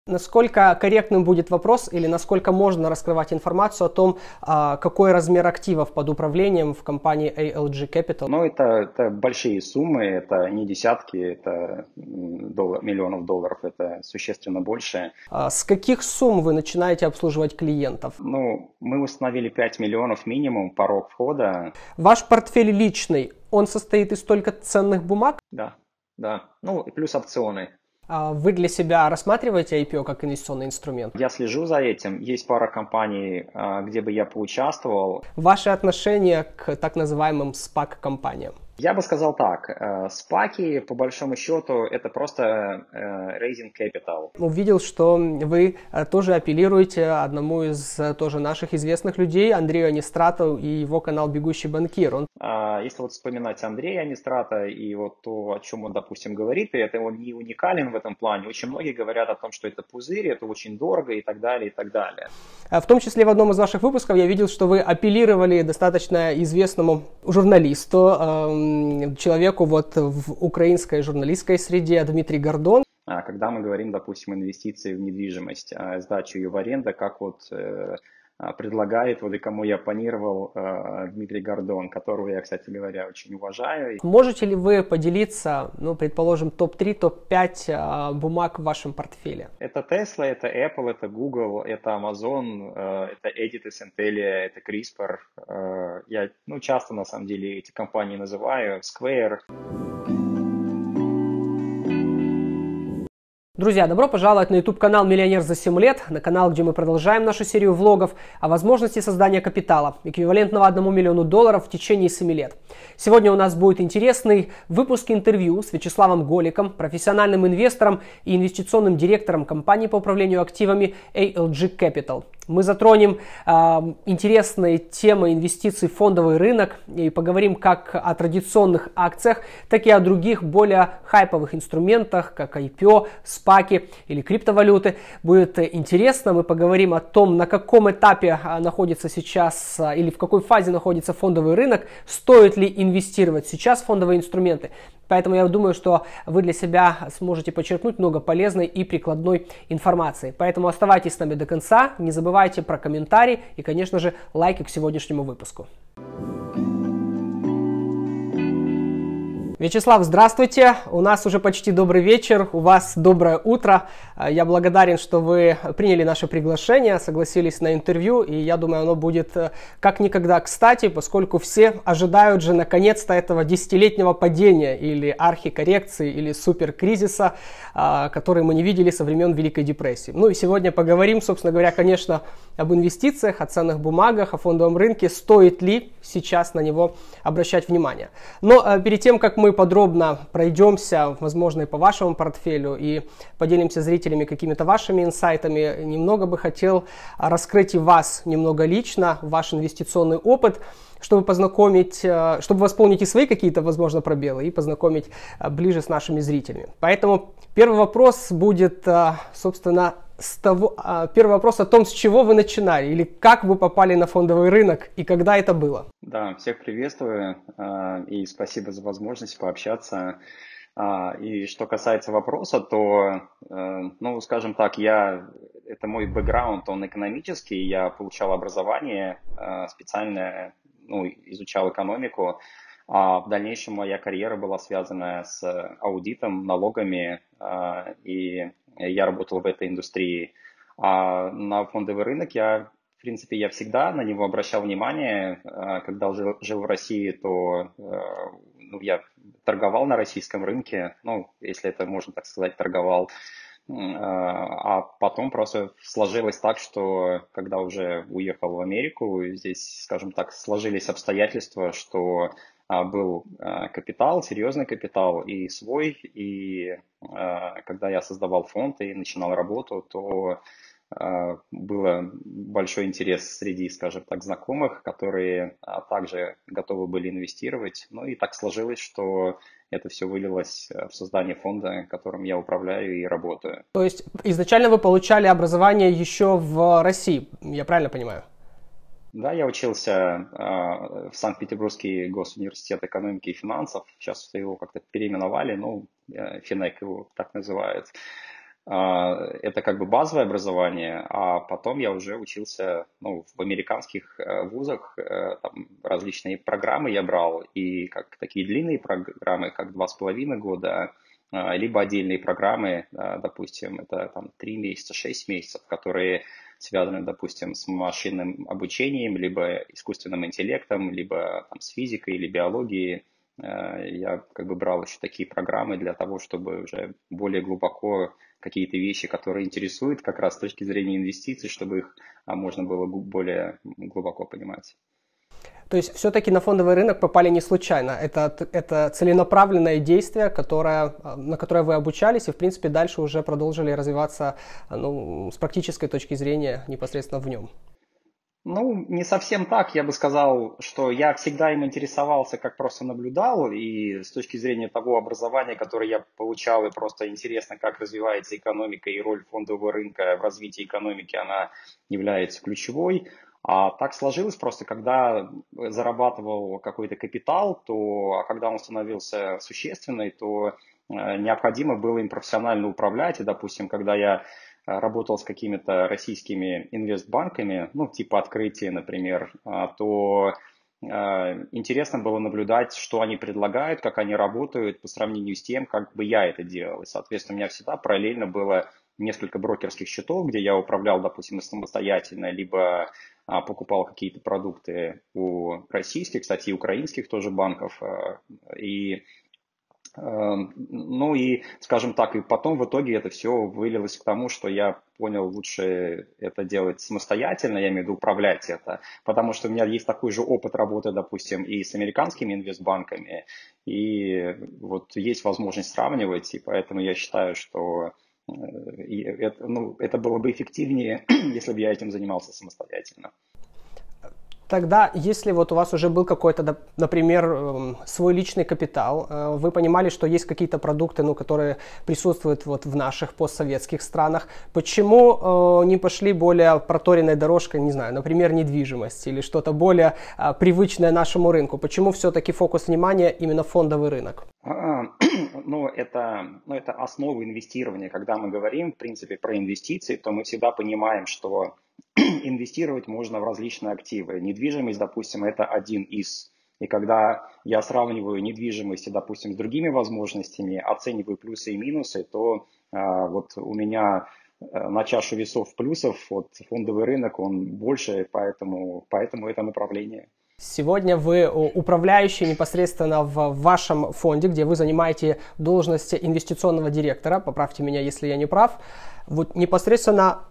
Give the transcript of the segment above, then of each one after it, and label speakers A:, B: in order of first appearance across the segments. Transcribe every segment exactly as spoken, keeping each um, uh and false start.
A: Насколько корректным будет вопрос или насколько можно раскрывать информацию о том, какой размер активов под управлением в компании эй эл джи Capital?
B: Ну, это, это большие суммы, это не десятки, это доллар, миллионов долларов, это существенно больше.
A: С каких сумм вы начинаете обслуживать клиентов?
B: Ну, мы установили пять миллионов минимум, порог входа.
A: Ваш портфель личный, он состоит из только ценных бумаг?
B: Да, да. Ну, и плюс опционы.
A: Вы для себя рассматриваете ай пи о как инвестиционный инструмент?
B: Я слежу за этим. Есть пара компаний, где бы я поучаствовал.
A: Ваше отношение к так называемым спак-компаниям?
B: Я бы сказал так, спаки, по большому счету, это просто raising capital.
A: Увидел, что вы тоже апеллируете одному из тоже наших известных людей, Андрею Анистрату, и его канал «Бегущий банкир». Он...
B: Если вот вспоминать Андрея Анистрата и вот то, о чем он, допустим, говорит, и это он не уникален в этом плане, очень многие говорят о том, что это пузырь, это очень дорого и так далее, и так далее.
A: В том числе в одном из ваших выпусков я видел, что вы апеллировали достаточно известному журналисту, человеку вот в украинской журналистской среде, Дмитрий Гордон.
B: Когда мы говорим, допустим, инвестиции в недвижимость, сдачу ее в аренду, как вот предлагает, вот и кому я оппонировал, Дмитрий Гордон, которого я, кстати говоря, очень уважаю.
A: Можете ли вы поделиться, ну, предположим, топ три, топ пять бумаг в вашем портфеле?
B: Это Tesla, это Apple, это Google, это Amazon, это Editas, Intelia, это CRISPR. Я, ну, часто, на самом деле, эти компании называю, Square.
A: Друзья, добро пожаловать на YouTube-канал «Миллионер за семь лет», на канал, где мы продолжаем нашу серию влогов о возможности создания капитала, эквивалентного одному миллиону долларов в течение семи лет. Сегодня у нас будет интересный выпуск интервью с Вячеславом Голиком, профессиональным инвестором и инвестиционным директором компании по управлению активами эй эл джи Capital. Мы затронем э, интересные темы инвестиций в фондовый рынок и поговорим как о традиционных акциях, так и о других более хайповых инструментах, как ай пи о, спаки или криптовалюты. Будет интересно, мы поговорим о том, на каком этапе находится сейчас или в какой фазе находится фондовый рынок, стоит ли инвестировать сейчас в фондовые инструменты. Поэтому я думаю, что вы для себя сможете почерпнуть много полезной и прикладной информации. Поэтому оставайтесь с нами до конца, не забывайте про комментарии и, конечно же, лайки к сегодняшнему выпуску. Вячеслав, здравствуйте. У нас уже почти добрый вечер, у вас доброе утро. Я благодарен, что вы приняли наше приглашение, согласились на интервью, и я думаю, оно будет как никогда кстати, поскольку все ожидают же наконец-то этого десятилетнего падения или архикоррекции, или суперкризиса, который мы не видели со времен Великой депрессии. Ну и сегодня поговорим, собственно говоря, конечно, об инвестициях, о ценных бумагах, о фондовом рынке, стоит ли сейчас на него обращать внимание. Но перед тем, как мы подробно пройдемся, возможно, и по вашему портфелю и поделимся с зрителями какими-то вашими инсайтами, немного бы хотел раскрыть и вас немного лично, ваш инвестиционный опыт, чтобы познакомить, чтобы восполнить и свои какие-то, возможно, пробелы и познакомить ближе с нашими зрителями. Поэтому первый вопрос будет, собственно, с того, первый вопрос о том, с чего вы начинали или как вы попали на фондовый рынок и когда это было.
B: Да, всех приветствую и спасибо за возможность пообщаться. И что касается вопроса, то, ну, скажем так, я, это мой бэкграунд, он экономический, я получал образование специальное, ну, изучал экономику, а в дальнейшем моя карьера была связана с аудитом, налогами, и я работал в этой индустрии. А на фондовый рынок я, в принципе, я всегда на него обращал внимание. Когда жил, жил в России, то ну, я торговал на российском рынке, ну, если это можно так сказать, торговал. А потом просто сложилось так, что когда уже уехал в Америку, здесь, скажем так, сложились обстоятельства, что был капитал, серьезный капитал и свой, и когда я создавал фонд и начинал работу, то был большой интерес среди, скажем так, знакомых, которые также готовы были инвестировать. Ну и так сложилось, что это все вылилось в создание фонда, которым я управляю и работаю.
A: То есть изначально вы получали образование еще в России, я правильно понимаю?
B: Да, я учился э, в Санкт-Петербургский госуниверситет экономики и финансов. Сейчас его как-то переименовали, ну, э, Финэк его так называют. Это как бы базовое образование, а потом я уже учился, ну, в американских э, вузах, э, там различные программы я брал, и как такие длинные программы, как два с половиной года, а, либо отдельные программы, а, допустим, это там три месяца, шесть месяцев, которые связаны, допустим, с машинным обучением, либо искусственным интеллектом, либо там, с физикой или биологией. Э, Я как бы брал еще такие программы для того, чтобы уже более глубоко какие-то вещи, которые интересуют как раз с точки зрения инвестиций, чтобы их а, можно было гу- более глубоко понимать.
A: То есть все-таки на фондовый рынок попали не случайно. Это, это целенаправленное действие, которое, на которое вы обучались и, в принципе, дальше уже продолжили развиваться, ну, с практической точки зрения непосредственно в нем.
B: Ну, не совсем так. Я бы сказал, что я всегда им интересовался, как просто наблюдал, и с точки зрения того образования, которое я получал, и просто интересно, как развивается экономика и роль фондового рынка в развитии экономики, она является ключевой. А так сложилось просто, когда зарабатывал какой-то капитал, то, а когда он становился существенный, то э, необходимо было им профессионально управлять. И, допустим, когда я э, работал с какими-то российскими инвестбанками, ну, типа открытия, например, а, то э, интересно было наблюдать, что они предлагают, как они работают по сравнению с тем, как бы я это делал. И, соответственно, у меня всегда параллельно было несколько брокерских счетов, где я управлял, допустим, самостоятельно, либо а, покупал какие-то продукты у российских, кстати, и украинских тоже банков. а, И ну и, скажем так, и потом в итоге это все вылилось к тому, что я понял, лучше это делать самостоятельно, я имею в виду управлять это, потому что у меня есть такой же опыт работы, допустим, и с американскими инвестбанками, и вот есть возможность сравнивать, и поэтому я считаю, что э, и это, ну, это было бы эффективнее, если бы я этим занимался самостоятельно.
A: Тогда, если вот у вас уже был какой-то, например, эм, свой личный капитал, э, вы понимали, что есть какие-то продукты, ну, которые присутствуют вот в наших постсоветских странах, почему э, не пошли более проторенной дорожкой, не знаю, например, недвижимость или что-то более э, привычное нашему рынку? Почему все-таки фокус внимания именно фондовый рынок?
B: А, Ну, это, ну, это основа инвестирования. Когда мы говорим, в принципе, про инвестиции, то мы всегда понимаем, что инвестировать можно в различные активы. Недвижимость, допустим, это один из. И когда я сравниваю недвижимость, допустим, с другими возможностями, оцениваю плюсы и минусы, то а, вот у меня а, на чашу весов плюсов вот, фондовый рынок, он больше, поэтому, поэтому это направление.
A: Сегодня вы управляющий непосредственно в вашем фонде, где вы занимаете должность инвестиционного директора, поправьте меня, если я не прав. Вот непосредственно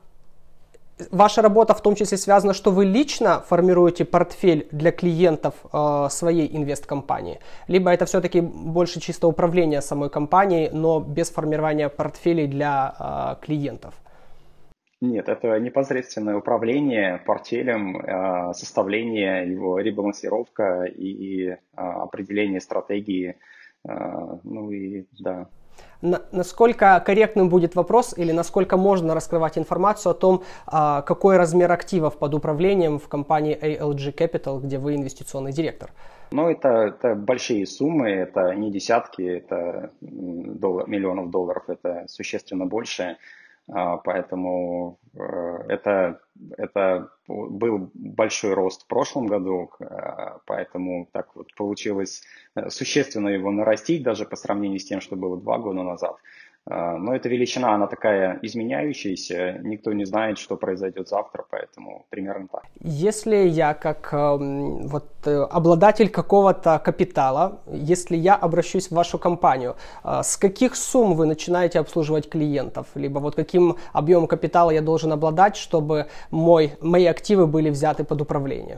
A: ваша работа в том числе связана, что вы лично формируете портфель для клиентов э, своей инвесткомпании, либо это все-таки больше чисто управление самой компанией, но без формирования портфелей для э, клиентов?
B: Нет, это непосредственное управление портфелем, э, составление его, ребалансировка и э, определение стратегии. э, Ну и да.
A: На- насколько корректным будет вопрос или насколько можно раскрывать информацию о том, а, какой размер активов под управлением в компании эй эл джи Capital, где вы инвестиционный директор?
B: Но это, это большие суммы, это не десятки, это м, доллар- миллионов долларов, это существенно больше. А, Поэтому э, это, это был большой рост в прошлом году, э, поэтому так вот получилось э, существенно его нарастить даже по сравнению с тем, что было два года назад. А, Но эта величина, она такая изменяющаяся, никто не знает, что произойдет завтра, поэтому примерно так.
A: Если я как эм, вот, э, обладатель какого-то капитала, если я обращусь в вашу компанию, э, с каких сумм вы начинаете обслуживать клиентов? Либо вот каким объемом капитала я должен обладать, чтобы мой, мои активы были взяты под управление?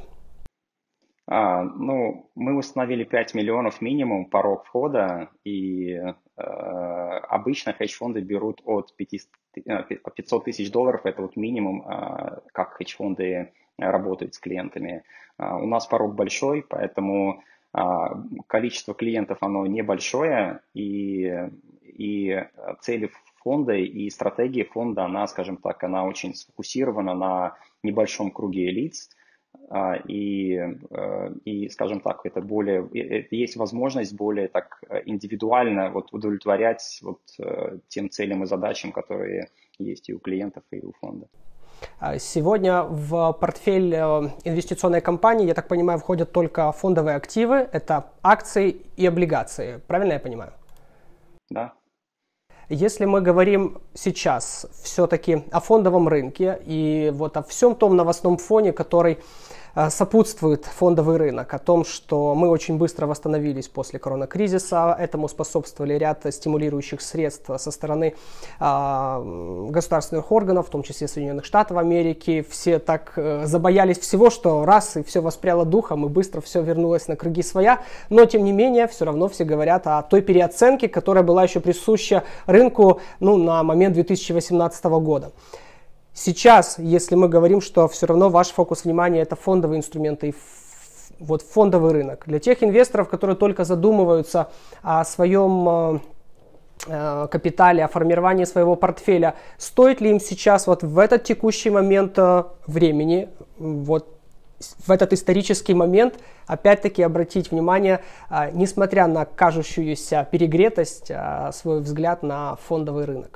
B: А, ну, мы установили пять миллионов минимум порог входа, и э, обычно хедж-фонды берут от пятисот э, пятьсот тысяч долларов, это вот минимум, а, как хедж-фонды работают с клиентами. А, у нас порог большой, поэтому а, количество клиентов, оно небольшое, и, и цели фонда и стратегия фонда, она, скажем так, она очень сфокусирована на небольшом круге лиц. и, и, скажем так, это более, есть возможность более так индивидуально вот удовлетворять вот тем целям и задачам, которые есть и у клиентов, и у фонда.
A: Сегодня в портфель инвестиционной компании, я так понимаю, входят только фондовые активы, это акции и облигации. Правильно я понимаю?
B: Да.
A: Если мы говорим сейчас все-таки о фондовом рынке и вот о всем том новостном фоне, который сопутствует фондовый рынок, о том, что мы очень быстро восстановились после коронакризиса, этому способствовали ряд стимулирующих средств со стороны э, государственных органов, в том числе Соединенных Штатов Америки. Все так э, забоялись всего, что раз и все воспряло духом, и быстро все вернулось на круги своя. Но, тем не менее, все равно все говорят о той переоценке, которая была еще присуща рынку ну, на момент две тысячи восемнадцатого года. Сейчас, если мы говорим, что все равно ваш фокус внимания это фондовые инструменты и вот фондовый рынок. Для тех инвесторов, которые только задумываются о своем э, капитале, о формировании своего портфеля, стоит ли им сейчас вот в этот текущий момент э, времени, вот в этот исторический момент, опять-таки обратить внимание, э, несмотря на кажущуюся перегретость, э, свой взгляд на фондовый рынок?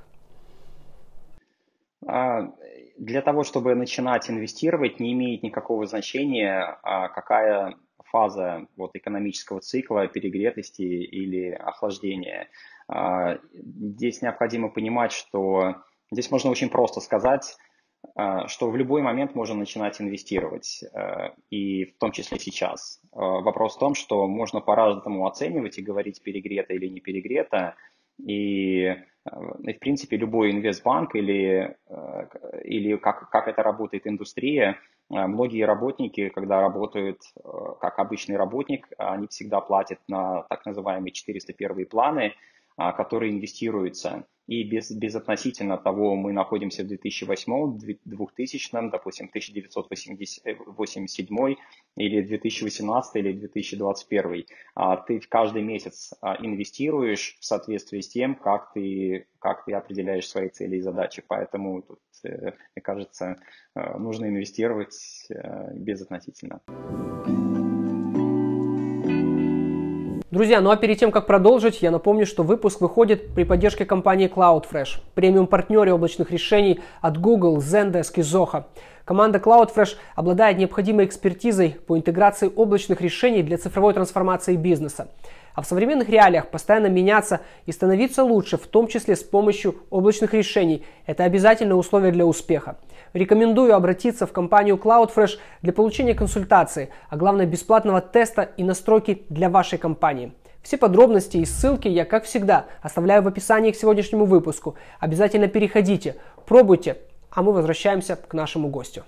B: Для того, чтобы начинать инвестировать, не имеет никакого значения, какая фаза вот, экономического цикла, перегретости или охлаждения. Здесь необходимо понимать, что здесь можно очень просто сказать, что в любой момент можно начинать инвестировать, и в том числе сейчас. Вопрос в том, что можно по-разному оценивать и говорить, перегрето или не перегрето, и И, в принципе, любой инвестбанк или, или как, как это работает индустрия, многие работники, когда работают как обычный работник, они всегда платят на так называемые четыреста первые планы, которые инвестируются. И без, безотносительно того, мы находимся в две тысячи восьмом, двухтысячном, допустим, тысяча девятьсот восемьдесят седьмом или две тысячи восемнадцатом или две тысячи двадцать первом, ты каждый месяц инвестируешь в соответствии с тем, как ты, как ты определяешь свои цели и задачи. Поэтому, тут, мне кажется, нужно инвестировать безотносительно.
A: Друзья, ну а перед тем, как продолжить, я напомню, что выпуск выходит при поддержке компании Cloudfresh, премиум-партнере облачных решений от Google, Zendesk и Zoho. Команда Cloudfresh обладает необходимой экспертизой по интеграции облачных решений для цифровой трансформации бизнеса. А в современных реалиях постоянно меняться и становиться лучше, в том числе с помощью облачных решений. Это обязательное условие для успеха. Рекомендую обратиться в компанию Cloudfresh для получения консультации, а главное бесплатного теста и настройки для вашей компании. Все подробности и ссылки я, как всегда, оставляю в описании к сегодняшнему выпуску. Обязательно переходите, пробуйте, а мы возвращаемся к нашему гостю.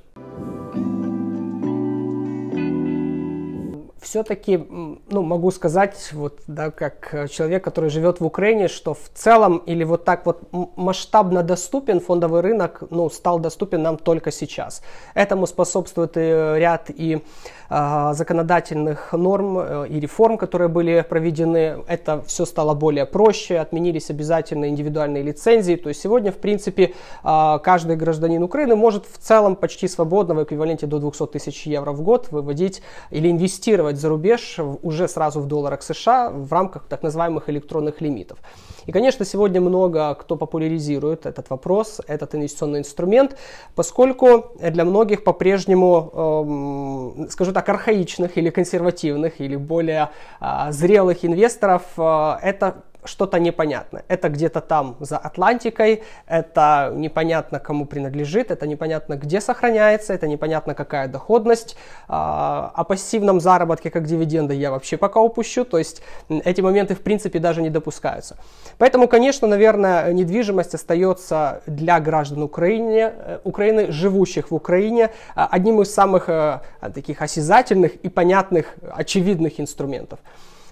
A: Все-таки, ну, могу сказать, вот, да, как человек, который живет в Украине, что в целом или вот так вот масштабно доступен фондовый рынок, ну, стал доступен нам только сейчас. Этому способствует и ряд и э, законодательных норм э, и реформ, которые были проведены. Это все стало более проще, отменились обязательно индивидуальные лицензии. То есть сегодня, в принципе, э, каждый гражданин Украины может в целом почти свободно в эквиваленте до двухсот тысяч евро в год выводить или инвестировать за рубеж уже сразу в долларах США в рамках так называемых электронных лимитов. И, конечно, сегодня много кто популяризирует этот вопрос, этот инвестиционный инструмент, поскольку для многих по-прежнему, э, скажу так, архаичных или консервативных, или более э, зрелых инвесторов э, это что-то непонятное. Это где-то там за Атлантикой, это непонятно кому принадлежит, это непонятно где сохраняется, это непонятно какая доходность. О пассивном заработке как дивиденды я вообще пока упущу, то есть эти моменты в принципе даже не допускаются. Поэтому, конечно, наверное, недвижимость остается для граждан Украины, Украины, живущих в Украине, одним из самых таких осязательных и понятных, очевидных инструментов.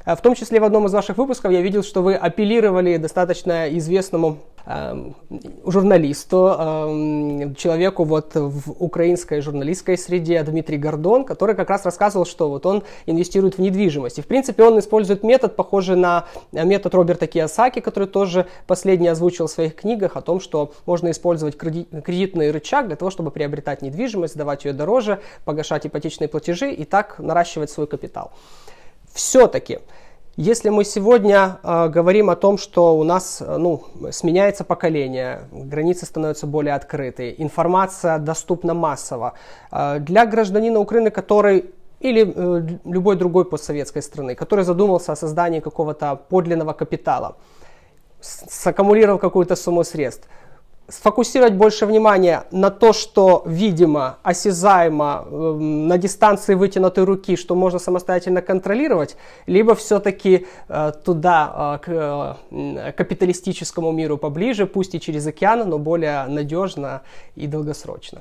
A: В том числе в одном из ваших выпусков я видел, что вы апеллировали достаточно известному э, журналисту, э, человеку вот в украинской журналистской среде, Дмитрий Гордон, который как раз рассказывал, что вот он инвестирует в недвижимость. И в принципе он использует метод, похожий на метод Роберта Кийосаки, который тоже последний озвучил в своих книгах, о том, что можно использовать кредитный рычаг для того, чтобы приобретать недвижимость, сдавать ее дороже, погашать ипотечные платежи и так наращивать свой капитал. Все-таки, если мы сегодня э, говорим о том, что у нас э, ну, сменяется поколение, границы становятся более открыты, информация доступна массово, э, для гражданина Украины, который или э, любой другой постсоветской страны, который задумался о создании какого-то подлинного капитала, саккумулировал какую-то сумму средств, сфокусировать больше внимания на то, что видимо, осязаемо, э, на дистанции вытянутой руки, что можно самостоятельно контролировать, либо все-таки э, туда, э, к э, капиталистическому миру поближе, пусть и через океан, но более надежно и долгосрочно.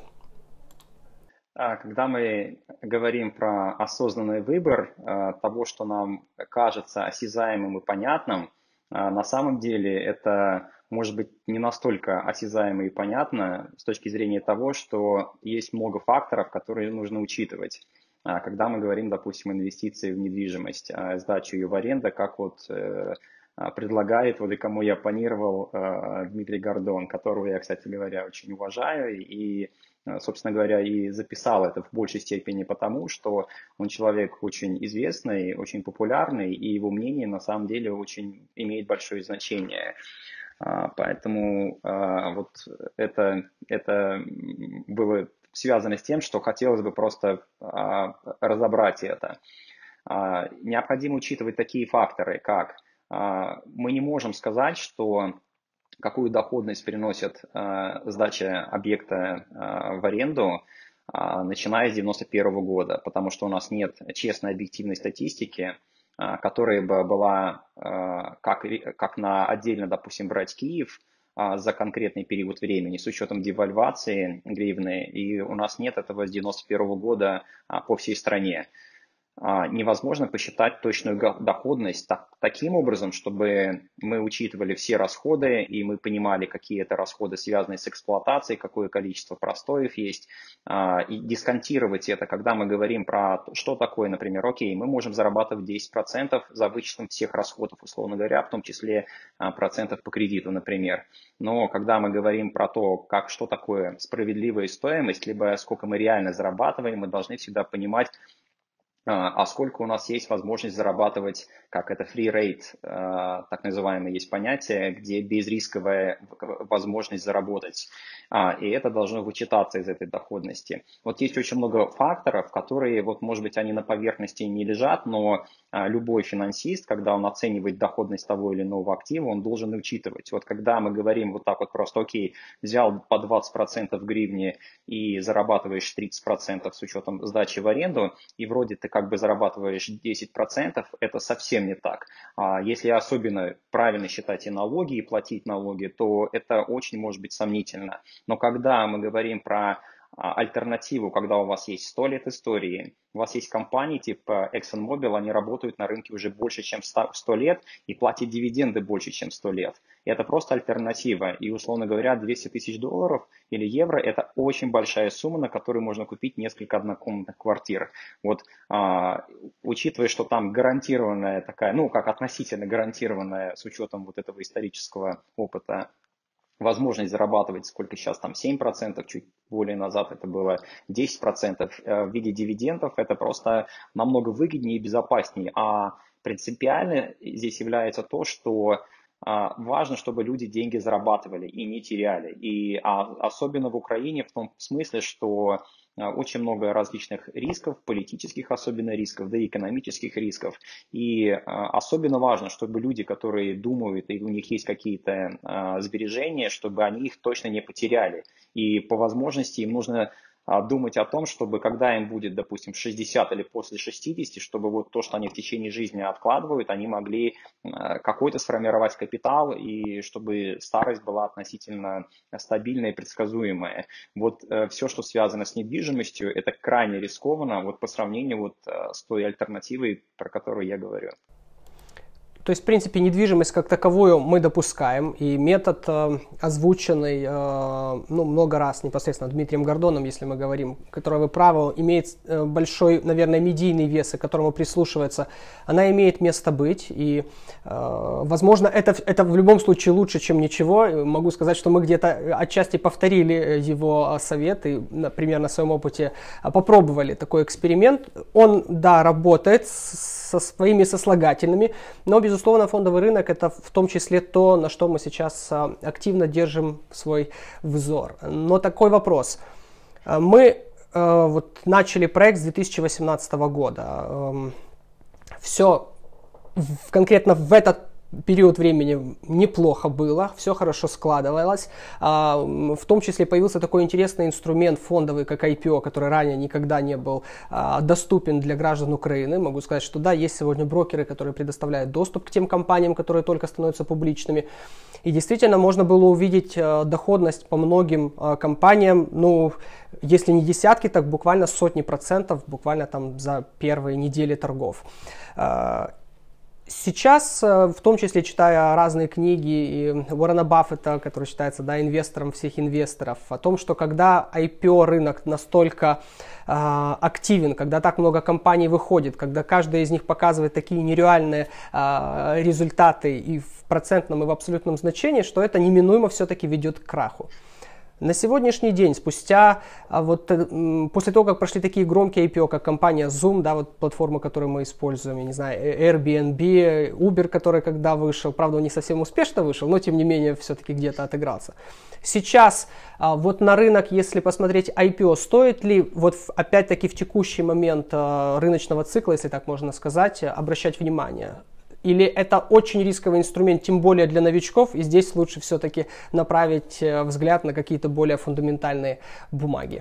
B: Когда мы говорим про осознанный выбор э, того, что нам кажется осязаемым и понятным, э, на самом деле это может быть не настолько осязаемо и понятно с точки зрения того, что есть много факторов, которые нужно учитывать. Когда мы говорим, допустим, инвестиции в недвижимость, сдачу ее в аренду, как вот предлагает, вот и кому я оппонировал, Дмитрий Гордон, которого я, кстати говоря, очень уважаю и, собственно говоря, и записал это в большей степени потому, что он человек очень известный, очень популярный, и его мнение на самом деле очень имеет большое значение. Поэтому вот это, это было связано с тем, что хотелось бы просто разобрать это. Необходимо учитывать такие факторы, как мы не можем сказать, что какую доходность приносит сдача объекта в аренду, начиная с девяносто первого года, потому что у нас нет честной объективной статистики, которая бы была, как, как на отдельно, допустим, брать Киев за конкретный период времени с учетом девальвации гривны, и у нас нет этого с девяносто первого года по всей стране. Невозможно посчитать точную доходность так, таким образом, чтобы мы учитывали все расходы, и мы понимали, какие это расходы, связанные с эксплуатацией, какое количество простоев есть, и дисконтировать это, когда мы говорим про что такое, например, окей, мы можем зарабатывать десять процентов за вычетом всех расходов, условно говоря, в том числе процентов по кредиту, например. Но когда мы говорим про то, как, что такое справедливая стоимость, либо сколько мы реально зарабатываем, мы должны всегда понимать, а сколько у нас есть возможность зарабатывать, как это free rate, так называемое есть понятие, где безрисковая возможность заработать. И это должно вычитаться из этой доходности. Вот есть очень много факторов, которые, вот, может быть, они на поверхности не лежат, но любой финансист, когда он оценивает доходность того или иного актива, он должен учитывать. Вот когда мы говорим вот так вот просто, окей, взял по двадцать процентов гривни и зарабатываешь тридцать процентов с учетом сдачи в аренду, и вроде ты как бы зарабатываешь десять процентов, это совсем не так. Если особенно правильно считать и налоги, и платить налоги, то это очень может быть сомнительно. Но когда мы говорим про альтернативу, когда у вас есть сто лет истории, у вас есть компании типа ExxonMobil, они работают на рынке уже больше, чем сто лет и платят дивиденды больше, чем сто лет. И это просто альтернатива. И, условно говоря, двести тысяч долларов или евро – это очень большая сумма, на которую можно купить несколько однокомнатных квартир. Вот, а, учитывая, что там гарантированная такая, ну, как относительно гарантированная с учетом вот этого исторического опыта, возможность зарабатывать, сколько сейчас там, семь процентов, чуть более назад это было десять процентов в виде дивидендов, это просто намного выгоднее и безопаснее. А принципиально здесь является то, что важно, чтобы люди деньги зарабатывали и не теряли. И особенно в Украине в том смысле, что очень много различных рисков, политических особенно рисков, да и экономических рисков. И особенно важно, чтобы люди, которые думают, и у них есть какие-то сбережения, чтобы они их точно не потеряли. И по возможности им нужно думать о том, чтобы когда им будет, допустим, шестьдесят или после шестидесяти, чтобы вот то, что они в течение жизни откладывают, они могли какой-то сформировать капитал, и чтобы старость была относительно стабильная и предсказуемая. Вот все, что связано с недвижимостью, это крайне рискованно вот по сравнению вот с той альтернативой, про которую я говорю.
A: То есть, в принципе, недвижимость как таковую мы допускаем, и метод, э, озвученный э, ну, много раз непосредственно Дмитрием Гордоном, если мы говорим, который, вы правы, имеет э, большой, наверное, медийный вес, и к которому прислушивается, она имеет место быть, и, э, возможно, это, это в любом случае лучше, чем ничего. Могу сказать, что мы где-то отчасти повторили его совет, и, например, на своем опыте попробовали такой эксперимент. Он, да, работает со своими сослагательными, но, безусловно, фондовый рынок — это в том числе то, на что мы сейчас активно держим свой взор. Но такой вопрос. Мы э, вот начали проект с две тысячи восемнадцатого года. Эм, все в, конкретно в этот период времени неплохо было, все хорошо складывалось. А, в том числе появился такой интересный инструмент фондовый, как ай пи о, который ранее никогда не был а, доступен для граждан Украины. Могу сказать, что да, есть сегодня брокеры, которые предоставляют доступ к тем компаниям, которые только становятся публичными. И действительно можно было увидеть а, доходность по многим а, компаниям, ну, если не десятки, так буквально сотни процентов, буквально там за первые недели торгов. А, Сейчас, в том числе читая разные книги и Уоррена Баффета, который считается, да, инвестором всех инвесторов, о том, что когда ай пи о рынок настолько э, активен, когда так много компаний выходит, когда каждая из них показывает такие нереальные э, результаты и в процентном, и в абсолютном значении, что это неминуемо все-таки ведет к краху. На сегодняшний день, спустя, вот, после того, как прошли такие громкие ай пи о, как компания Zoom, да, вот платформа, которую мы используем, я не знаю, Airbnb, Uber, который когда вышел, правда, он не совсем успешно вышел, но тем не менее все-таки где-то отыгрался. Сейчас вот на рынок, если посмотреть ай пи о, стоит ли вот опять-таки в текущий момент рыночного цикла, если так можно сказать, обращать внимание? Или это очень рисковый инструмент, тем более для новичков, и здесь лучше все-таки направить взгляд на какие-то более фундаментальные бумаги?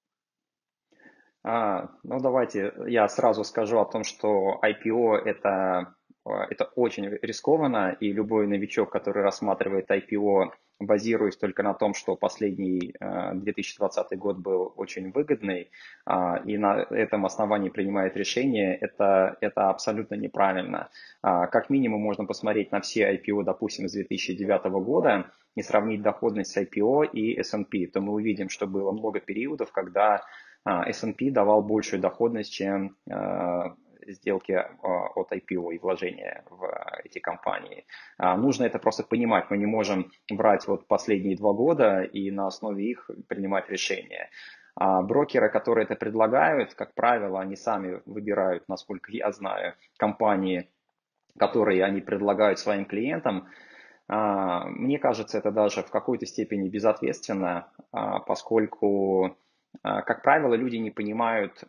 B: А, ну, давайте я сразу скажу о том, что ай пи о это, это очень рискованно, и любой новичок, который рассматривает ай пи о, базируясь только на том, что последний две тысячи двадцатый год был очень выгодный, и на этом основании принимает решение, это, это абсолютно неправильно. Как минимум можно посмотреть на все ай пи о, допустим, с две тысячи девятого года и сравнить доходность ай пи о и эс энд пи, то мы увидим, что было много периодов, когда эс энд пи давал большую доходность, чем сделки от ай пи о и вложения в эти компании. Нужно это просто понимать. Мы не можем брать вот последние два года и на основе их принимать решения. Брокеры, которые это предлагают, как правило, они сами выбирают, насколько я знаю, компании, которые они предлагают своим клиентам. Мне кажется, это даже в какой-то степени безответственно, поскольку, как правило, люди не понимают,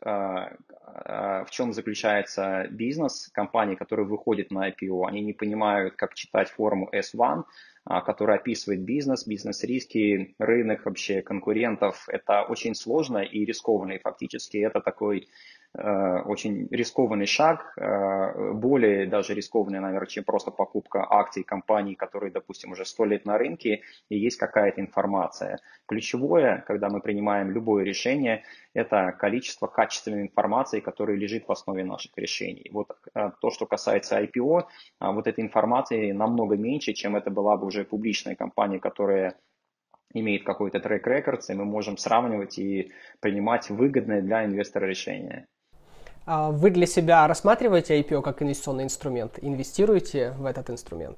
B: в чем заключается бизнес компаний, которые выходят на ай пи о. Они не понимают, как читать форму эс один, которая описывает бизнес, бизнес-риски, рынок, вообще конкурентов. Это очень сложно и рискованно, и фактически это такой очень рискованный шаг, более даже рискованный, наверное, чем просто покупка акций компаний, которые, допустим, уже сто лет на рынке, и есть какая-то информация. Ключевое, когда мы принимаем любое решение, это количество качественной информации, которая лежит в основе наших решений. Вот то, что касается ай пи о, вот этой информации намного меньше, чем это была бы уже публичная компания, которая имеет какой-то трек-рекорд, и мы можем сравнивать и принимать выгодное для инвестора решение.
A: Вы для себя рассматриваете ай пи о как инвестиционный инструмент? Инвестируете в этот инструмент?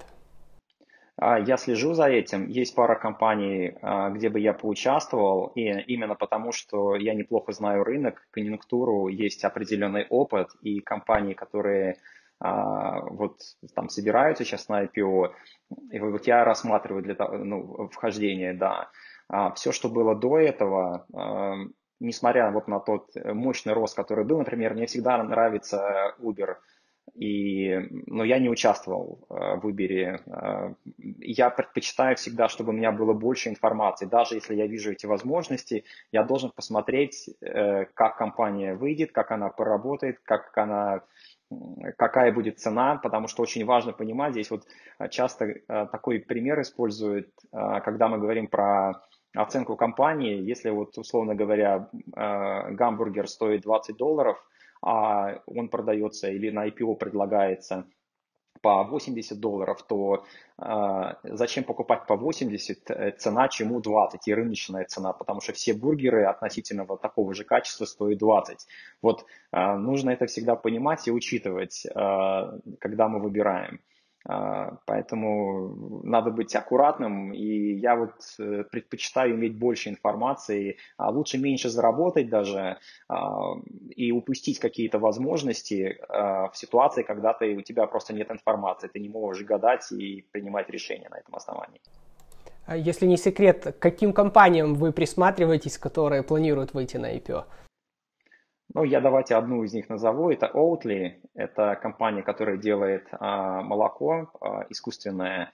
B: Я слежу за этим. Есть пара компаний, где бы я поучаствовал, и именно потому, что я неплохо знаю рынок, конъюнктуру, есть определенный опыт, и компании, которые вот там собираются сейчас на ай пи о, и вот я рассматриваю для того, ну, вхождение, да. Все, что было до этого, несмотря вот на тот мощный рост, который был, например, мне всегда нравится Uber, и, но я не участвовал в Uber. Я предпочитаю всегда, чтобы у меня было больше информации. Даже если я вижу эти возможности, я должен посмотреть, как компания выйдет, как она поработает, как она, какая будет цена, потому что очень важно понимать, здесь вот часто такой пример используют, когда мы говорим про оценку компании. Если вот, условно говоря, гамбургер стоит двадцать долларов, а он продается или на ай пи о предлагается по восемьдесят долларов, то э, зачем покупать по восемьдесят, цена чему двадцать, и рыночная цена, потому что все бургеры относительно вот такого же качества стоят двадцать. Вот э, нужно это всегда понимать и учитывать, э, когда мы выбираем. Поэтому надо быть аккуратным, и я вот предпочитаю иметь больше информации, а лучше меньше заработать даже и упустить какие-то возможности в ситуации, когда ты, у тебя просто нет информации, ты не можешь гадать и принимать решения на этом основании.
A: Если не секрет, к каким компаниям вы присматриваетесь, которые планируют выйти на ай пи о?
B: Ну, я давайте одну из них назову. Это Oatly. Это компания, которая делает а, молоко а, искусственное.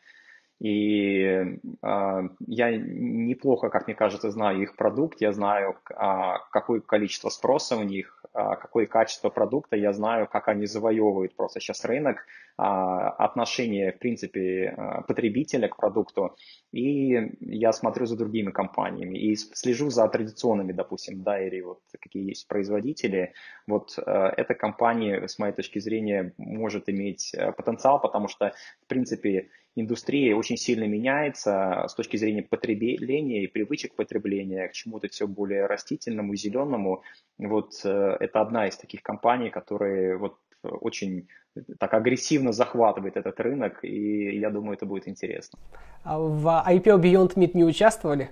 B: И а, я неплохо, как мне кажется, знаю их продукт. Я знаю, а, какое количество спроса у них, а, какое качество продукта. Я знаю, как они завоевывают просто сейчас рынок, а, отношение, в принципе, потребителя к продукту. И я смотрю за другими компаниями и слежу за традиционными, допустим, dairy, вот какие есть производители. Вот э, эта компания, с моей точки зрения, может иметь э, потенциал, потому что, в принципе, индустрия очень сильно меняется с точки зрения потребления и привычек потребления к чему-то все более растительному, зеленому. Вот э, это одна из таких компаний, которые вот очень так агрессивно захватывает этот рынок, и я думаю, это будет интересно.
A: А в ай пи о Beyond Meat не участвовали?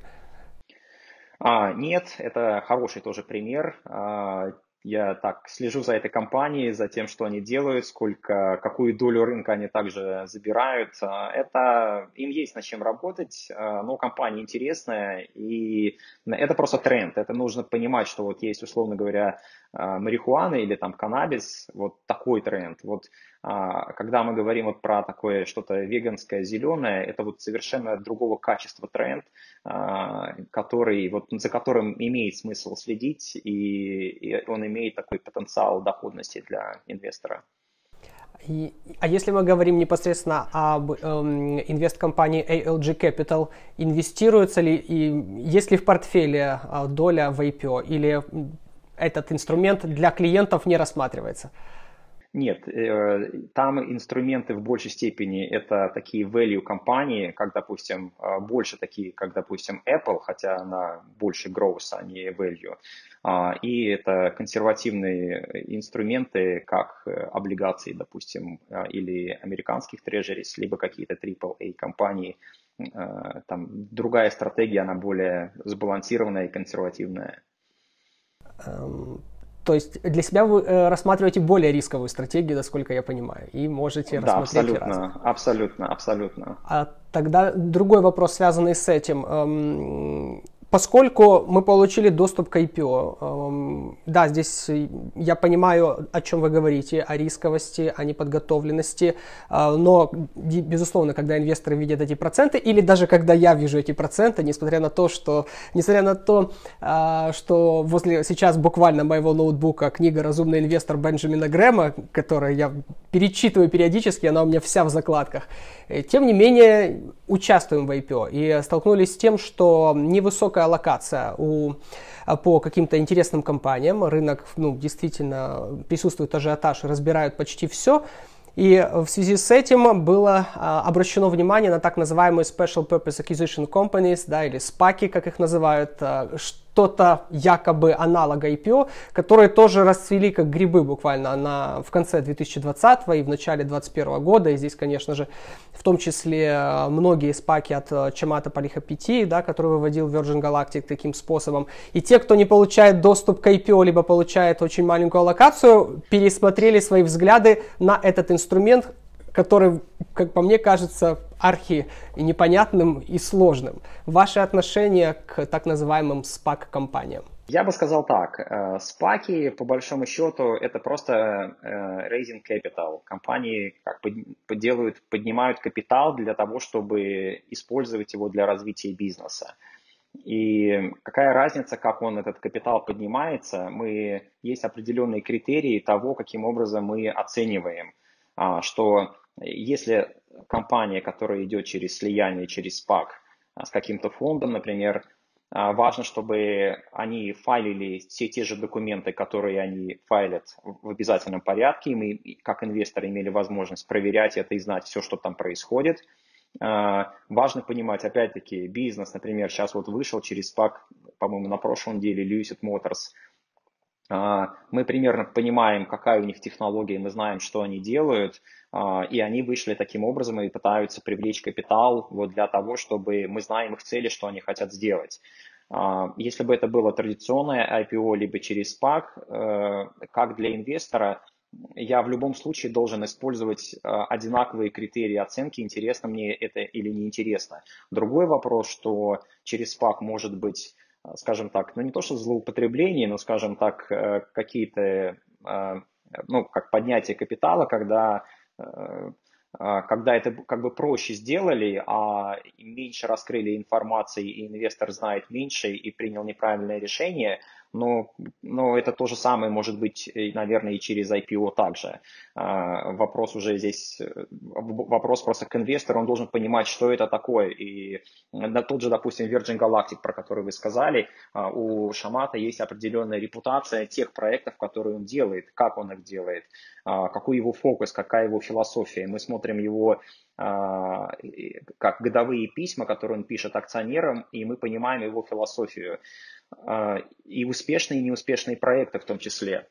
B: А, нет, это хороший тоже пример. А, я так слежу за этой компанией, за тем, что они делают, сколько, какую долю рынка они также забирают. А, это им есть над чем работать, а, но компания интересная, и это просто тренд. Это нужно понимать, что вот есть, условно говоря, а, марихуана или там каннабис, вот такой тренд. Вот а, когда мы говорим вот про такое что-то веганское, зеленое, это вот совершенно другого качества тренд, а, который, вот, за которым имеет смысл следить, и, и он имеет такой потенциал доходности для инвестора.
A: И, а если мы говорим непосредственно об эм, инвесткомпании эй эл джи Capital, инвестируется ли и есть ли в портфеле э, доля в ай пи о, или этот инструмент для клиентов не рассматривается?
B: Нет, там инструменты в большей степени это такие value компании, как, допустим, больше такие, как, допустим, Apple, хотя она больше growth, а не value. И это консервативные инструменты, как облигации, допустим, или американских treasuries, либо какие-то трипл эй компании. Там другая стратегия, она более сбалансированная и консервативная.
A: То есть для себя вы э, рассматриваете более рисковую стратегию, насколько я понимаю, и можете
B: Да,
A: рассмотреть
B: абсолютно,
A: разные.
B: абсолютно, абсолютно.
A: А тогда другой вопрос, связанный с этим. Эм, Поскольку мы получили доступ к ай пи о, эм, да, здесь я понимаю, о чем вы говорите, о рисковости, о неподготовленности, э, но, безусловно, когда инвесторы видят эти проценты, или даже когда я вижу эти проценты, несмотря на то, что, несмотря на то, э, что возле сейчас буквально моего ноутбука книга «Разумный инвестор» Бенджамина Грэма, которую я перечитываю периодически, она у меня вся в закладках, тем не менее участвуем в ай пи о и столкнулись с тем, что невысокая локация у, по каким-то интересным компаниям. Рынок, ну, действительно присутствует ажиотаж и разбирают почти все. И в связи с этим было а, обращено внимание на так называемые Special Purpose Acquisition Companies, да, или спаки, как их называют, а, что-то якобы аналога ай пи о, которые тоже расцвели как грибы буквально на, в конце две тысячи двадцатого и в начале две тысячи двадцать первого года. И здесь, конечно же, в том числе многие спаки от Chamath Palihapitiya, да, который выводил Virgin Galactic таким способом. И те, кто не получает доступ к ай пи о, либо получает очень маленькую аллокацию, пересмотрели свои взгляды на этот инструмент, который, как по мне кажется, архи непонятным и сложным. Ваши отношения к так называемым спак-компаниям?
B: Я бы сказал так, спаки, по большому счету, это просто raising capital. Компании как делают, поднимают капитал для того, чтобы использовать его для развития бизнеса. И какая разница, как он, этот капитал, поднимается, мы, есть определенные критерии того, каким образом мы оцениваем, что если компания, которая идет через слияние, через спак с каким-то фондом, например, А, Важно, чтобы они файлили все те же документы, которые они файлят в обязательном порядке, и мы, как инвесторы, имели возможность проверять это и знать все, что там происходит. А, Важно понимать, опять-таки, бизнес, например, сейчас вот вышел через спак, по-моему, на прошлой неделе, Lucid Motors. А, Мы примерно понимаем, какая у них технология, мы знаем, что они делают, а, и они вышли таким образом и пытаются привлечь капитал вот для того, чтобы мы знаем их цели, что они хотят сделать. А, Если бы это было традиционное ай пи о, либо через спак, э, как для инвестора, я в любом случае должен использовать э, одинаковые критерии оценки, интересно мне это или не интересно. Другой вопрос, что через спак может быть, э, скажем так, ну не то что злоупотребление, но, скажем так, э, какие-то, э, ну, как поднятие капитала, когда э, а, когда это как бы проще сделали, а меньше раскрыли информации, и инвестор знает меньше и принял неправильное решение, но, но это то же самое может быть, и, наверное, и через ай пи о также. А, Вопрос уже здесь, э, вопрос просто к инвестору, он должен понимать, что это такое. И на тот же, допустим, Virgin Galactic, про который вы сказали, а, у Шамата есть определенная репутация тех проектов, которые он делает, как он их делает, а, какой его фокус, какая его философия. Мы смотрим его а, как годовые письма, которые он пишет акционерам, и мы понимаем его философию. А, И успешные, и неуспешные проекты в том числе.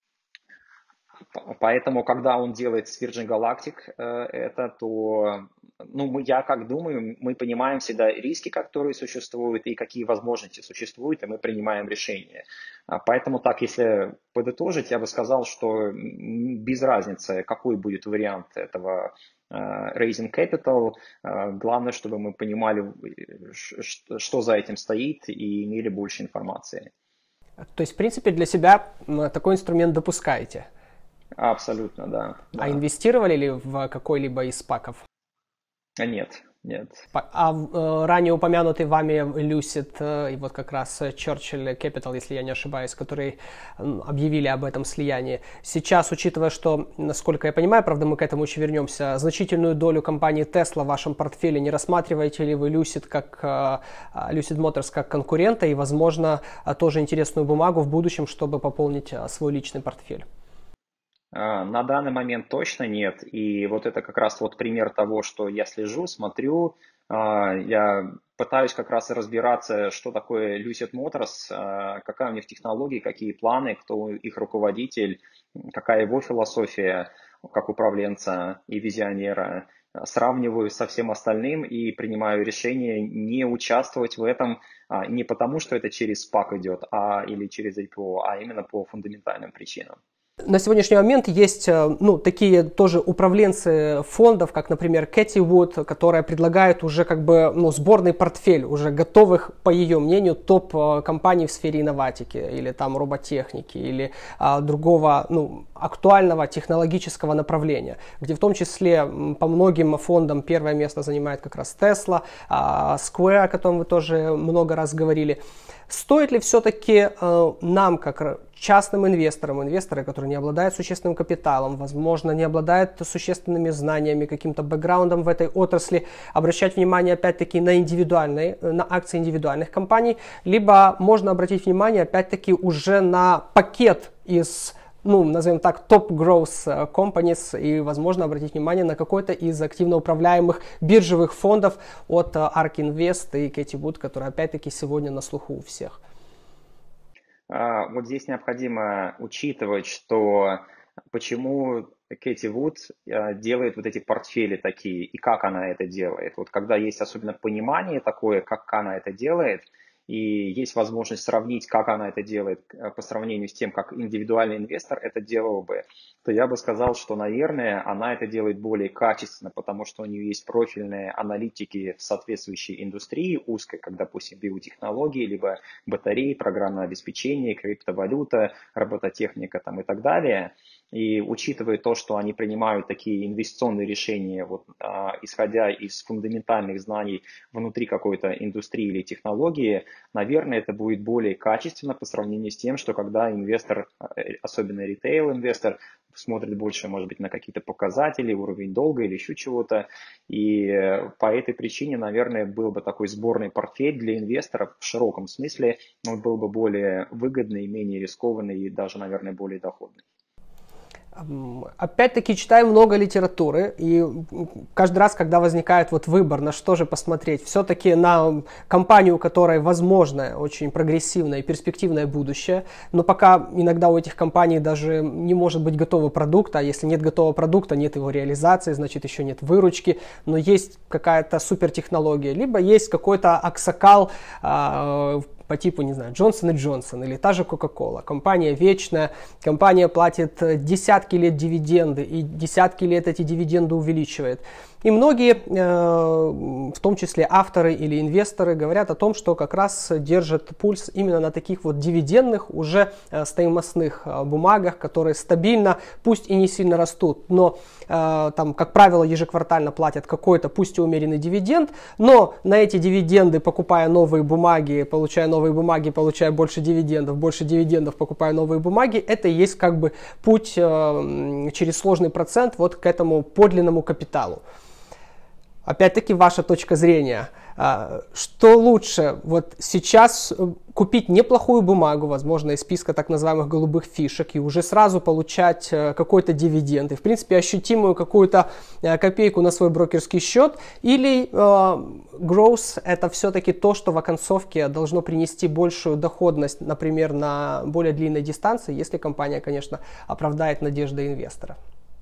B: Поэтому, когда он делает с Virgin Galactic э, это, то, ну, мы, я как думаю, мы понимаем всегда риски, которые существуют, и какие возможности существуют, и мы принимаем решения. А Поэтому так, если подытожить, я бы сказал, что м, без разницы, какой будет вариант этого э, raising capital, э, главное, чтобы мы понимали, э, ш- ш- что за этим стоит, и имели больше информации.
A: То есть, в принципе, для себя м, такой инструмент допускаете.
B: Абсолютно, да,
A: А
B: да.
A: инвестировали ли в какой-либо из спаков?
B: А Нет, нет.
A: А э, ранее упомянутый вами Lucid э, и вот как раз Churchill Capital, если я не ошибаюсь, которые м, объявили об этом слиянии. Сейчас, учитывая, что, насколько я понимаю, правда, мы к этому еще вернемся, значительную долю компании Tesla в вашем портфеле, не рассматриваете ли вы Lucid как э, Lucid Motors как конкурента и, возможно, э, тоже интересную бумагу в будущем, чтобы пополнить э, свой личный портфель?
B: А, На данный момент точно нет. И вот это как раз вот пример того, что я слежу, смотрю, а, я пытаюсь как раз и разбираться, что такое Lucid Motors, а, какая у них технология, какие планы, кто их руководитель, какая его философия как управленца и визионера. Сравниваю со всем остальным и принимаю решение не участвовать в этом а, не потому, что это через спак идет, а, или через ай пи о, а именно по фундаментальным причинам.
A: На сегодняшний момент есть э, ну, такие тоже управленцы фондов, как, например, Кэти Вуд, которая предлагает уже как бы ну, сборный портфель уже готовых, по ее мнению, топ-компаний в сфере инноватики или там роботехники или а, другого ну, актуального технологического направления, где в том числе м, по многим фондам первое место занимает как раз Tesla, а, Square, о котором вы тоже много раз говорили. Стоит ли все-таки э, нам, как частным инвесторам, инвесторы, которые не обладают существенным капиталом, возможно, не обладают существенными знаниями, каким-то бэкграундом в этой отрасли, обращать внимание опять-таки на индивидуальные, на акции индивидуальных компаний, либо можно обратить внимание опять-таки уже на пакет из, ну, назовем так, топ growth companies и, возможно, обратить внимание на какой-то из активно управляемых биржевых фондов от ARK Invest и Кэти Вуд, которые, опять-таки, сегодня на слуху у всех.
B: А, Вот здесь необходимо учитывать, что почему Кэти Вуд а, делает вот эти портфели такие и как она это делает. Вот когда есть особенно понимание такое, как она это делает, и есть возможность сравнить, как она это делает э, по сравнению с тем, как индивидуальный инвестор это делал бы, то я бы сказал, что, наверное, она это делает более качественно, потому что у нее есть профильные аналитики в соответствующей индустрии узкой, как, допустим, биотехнологии, либо батареи, программное обеспечение, криптовалюта, робототехника там, и так далее. И учитывая то, что они принимают такие инвестиционные решения, вот, а, исходя из фундаментальных знаний внутри какой-то индустрии или технологии, наверное, это будет более качественно по сравнению с тем, что когда инвестор, особенно ритейл-инвестор, смотрит больше, может быть, на какие-то показатели, уровень долга или еще чего-то. И по этой причине, наверное, был бы такой сборный портфель для инвесторов в широком смысле, он был бы более выгодный, менее рискованный и даже, наверное, более доходный.
A: Опять-таки читаю много литературы, и каждый раз, когда возникает вот выбор, на что же посмотреть, все-таки на компанию, у которой возможно очень прогрессивное и перспективное будущее, но пока иногда у этих компаний даже не может быть готового продукта, а если нет готового продукта, нет его реализации, значит еще нет выручки, но есть какая-то супертехнология, либо есть какой-то аксакал, по типу, не знаю, Джонсон и Джонсон или та же Кока-Кола. Компания вечная, компания платит десятки лет дивиденды и десятки лет эти дивиденды увеличивает. И многие, в том числе авторы или инвесторы, говорят о том, что как раз держат пульс именно на таких вот дивидендных, уже стоимостных бумагах, которые стабильно, пусть и не сильно растут, но там, как правило, ежеквартально платят какой-то, пусть и умеренный дивиденд, но на эти дивиденды, покупая новые бумаги, получая новые бумаги, получая больше дивидендов, больше дивидендов, покупая новые бумаги, это и есть как бы путь через сложный процент вот к этому подлинному капиталу. Опять-таки, ваша точка зрения. Что лучше, вот сейчас купить неплохую бумагу, возможно, из списка так называемых голубых фишек, и уже сразу получать какой-то дивиденд, и, в принципе, ощутимую какую-то копейку на свой брокерский счет, или э, growth — это все-таки то, что в оконцовке должно принести большую доходность, например, на более длинной дистанции, если компания, конечно, оправдает надежды инвестора?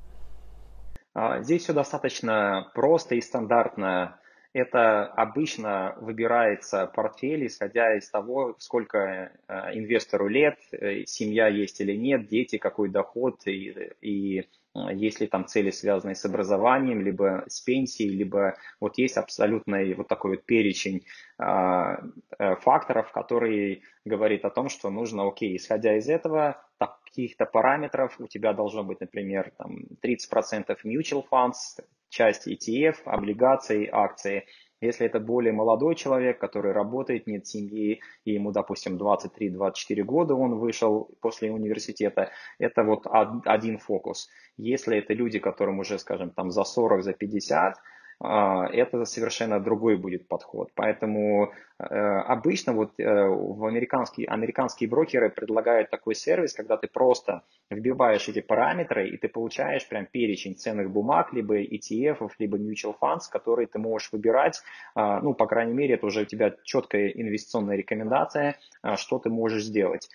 B: Здесь все достаточно просто и стандартно. Это обычно выбирается портфель, исходя из того, сколько инвестору лет, семья есть или нет, дети, какой доход, и, и есть ли там цели, связанные с образованием, либо с пенсией, либо вот есть абсолютный вот такой вот перечень э, факторов, который говорит о том, что нужно, окей, исходя из этого, каких-то параметров, у тебя должно быть, например, там тридцать процентов mutual funds, часть и ти эф, облигации, акции. Если это более молодой человек, который работает, нет семьи, и ему, допустим, двадцать три — двадцать четыре года, он вышел после университета, это вот один фокус. Если это люди, которым уже, скажем, там за сорок, за пятьдесят, это совершенно другой будет подход. Поэтому э, обычно вот э, в американские, американские брокеры предлагают такой сервис, когда ты просто вбиваешь эти параметры, и ты получаешь прям перечень ценных бумаг, либо и ти эф, либо mutual funds, которые ты можешь выбирать. Э, ну, по крайней мере, это уже у тебя четкая инвестиционная рекомендация, э, что ты можешь сделать.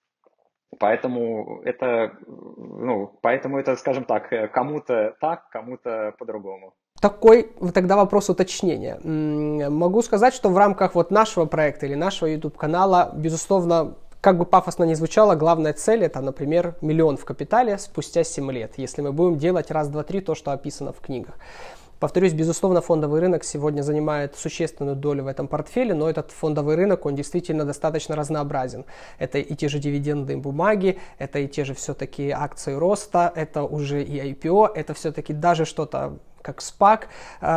B: Поэтому это, ну, поэтому это, скажем так, кому-то так, кому-то по-другому.
A: Такой тогда вопрос уточнения. Могу сказать, что в рамках вот нашего проекта или нашего YouTube-канала, безусловно, как бы пафосно ни звучало, главная цель — это, например, миллион в капитале спустя семь лет, если мы будем делать раз, два, три то, что описано в книгах. Повторюсь, безусловно, фондовый рынок сегодня занимает существенную долю в этом портфеле, но этот фондовый рынок, он действительно достаточно разнообразен. Это и те же дивидендные бумаги, это и те же все-таки акции роста, это уже и ай пи о, это все-таки даже что-то как спак.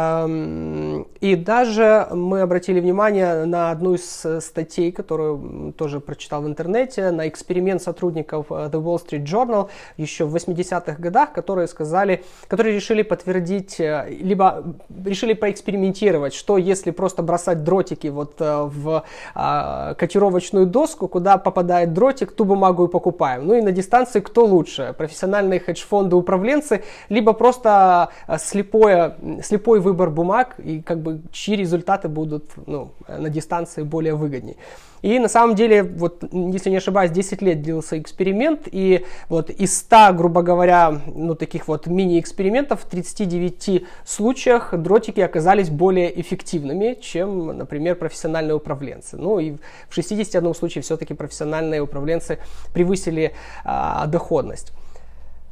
A: И даже мы обратили внимание на одну из статей, которую тоже прочитал в интернете, на эксперимент сотрудников The Wall Street Journal еще в восьмидесятых годах, которые сказали, которые решили подтвердить, либо решили поэкспериментировать, что если просто бросать дротики вот в котировочную доску, куда попадает дротик, ту бумагу и покупаем. Ну и на дистанции кто лучше? Профессиональные хедж-фонды, управленцы, либо просто слепой слепой выбор бумаг, и как бы чьи результаты будут, ну, на дистанции более выгоднее. И на самом деле, вот, если не ошибаюсь, десять лет длился эксперимент, и вот из ста, грубо говоря, ну, таких вот мини-экспериментов, в тридцати девяти случаях дротики оказались более эффективными, чем, например, профессиональные управленцы. Ну и в шестидесяти одном случае все-таки профессиональные управленцы превысили а, доходность.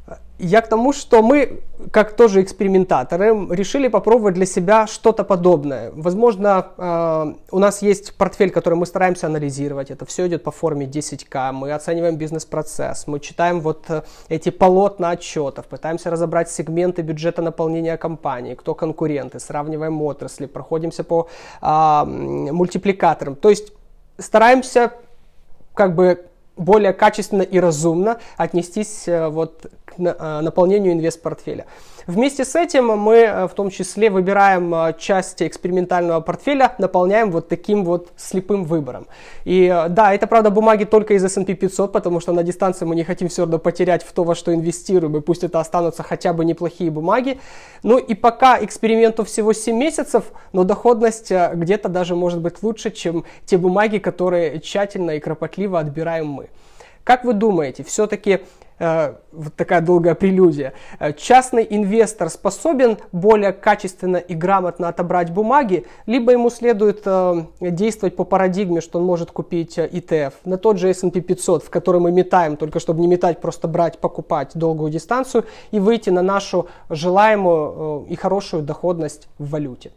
A: Я к тому, что мы, как тоже экспериментаторы, решили попробовать для себя что-то подобное. Возможно, у нас есть портфель, который мы стараемся анализировать. Это все идет по форме десять ка. Мы оцениваем бизнес-процесс, мы читаем вот эти полотна отчетов, пытаемся разобрать сегменты бюджета наполнения компании, кто конкуренты, сравниваем отрасли, проходимся по а, мультипликаторам. То есть стараемся как бы более качественно и разумно отнестись вот к наполнению инвест-портфеля. Вместе с этим мы в том числе выбираем части экспериментального портфеля, наполняем вот таким вот слепым выбором. И да, это правда бумаги только из эс энд пи пятьсот, потому что на дистанции мы не хотим все равно потерять в то, во что инвестируем, и пусть это останутся хотя бы неплохие бумаги. Ну и пока эксперименту всего семь месяцев, но доходность где-то даже может быть лучше, чем те бумаги, которые тщательно и кропотливо отбираем мы. Как вы думаете, все-таки, э, вот такая долгая прелюдия, э, частный инвестор способен более качественно и грамотно отобрать бумаги, либо ему следует э, действовать по парадигме, что он может купить и ти эф на тот же эс энд пи пятьсот, в который мы метаем, только чтобы не метать, просто брать, покупать долгую дистанцию и выйти на нашу желаемую э, и хорошую доходность в валюте?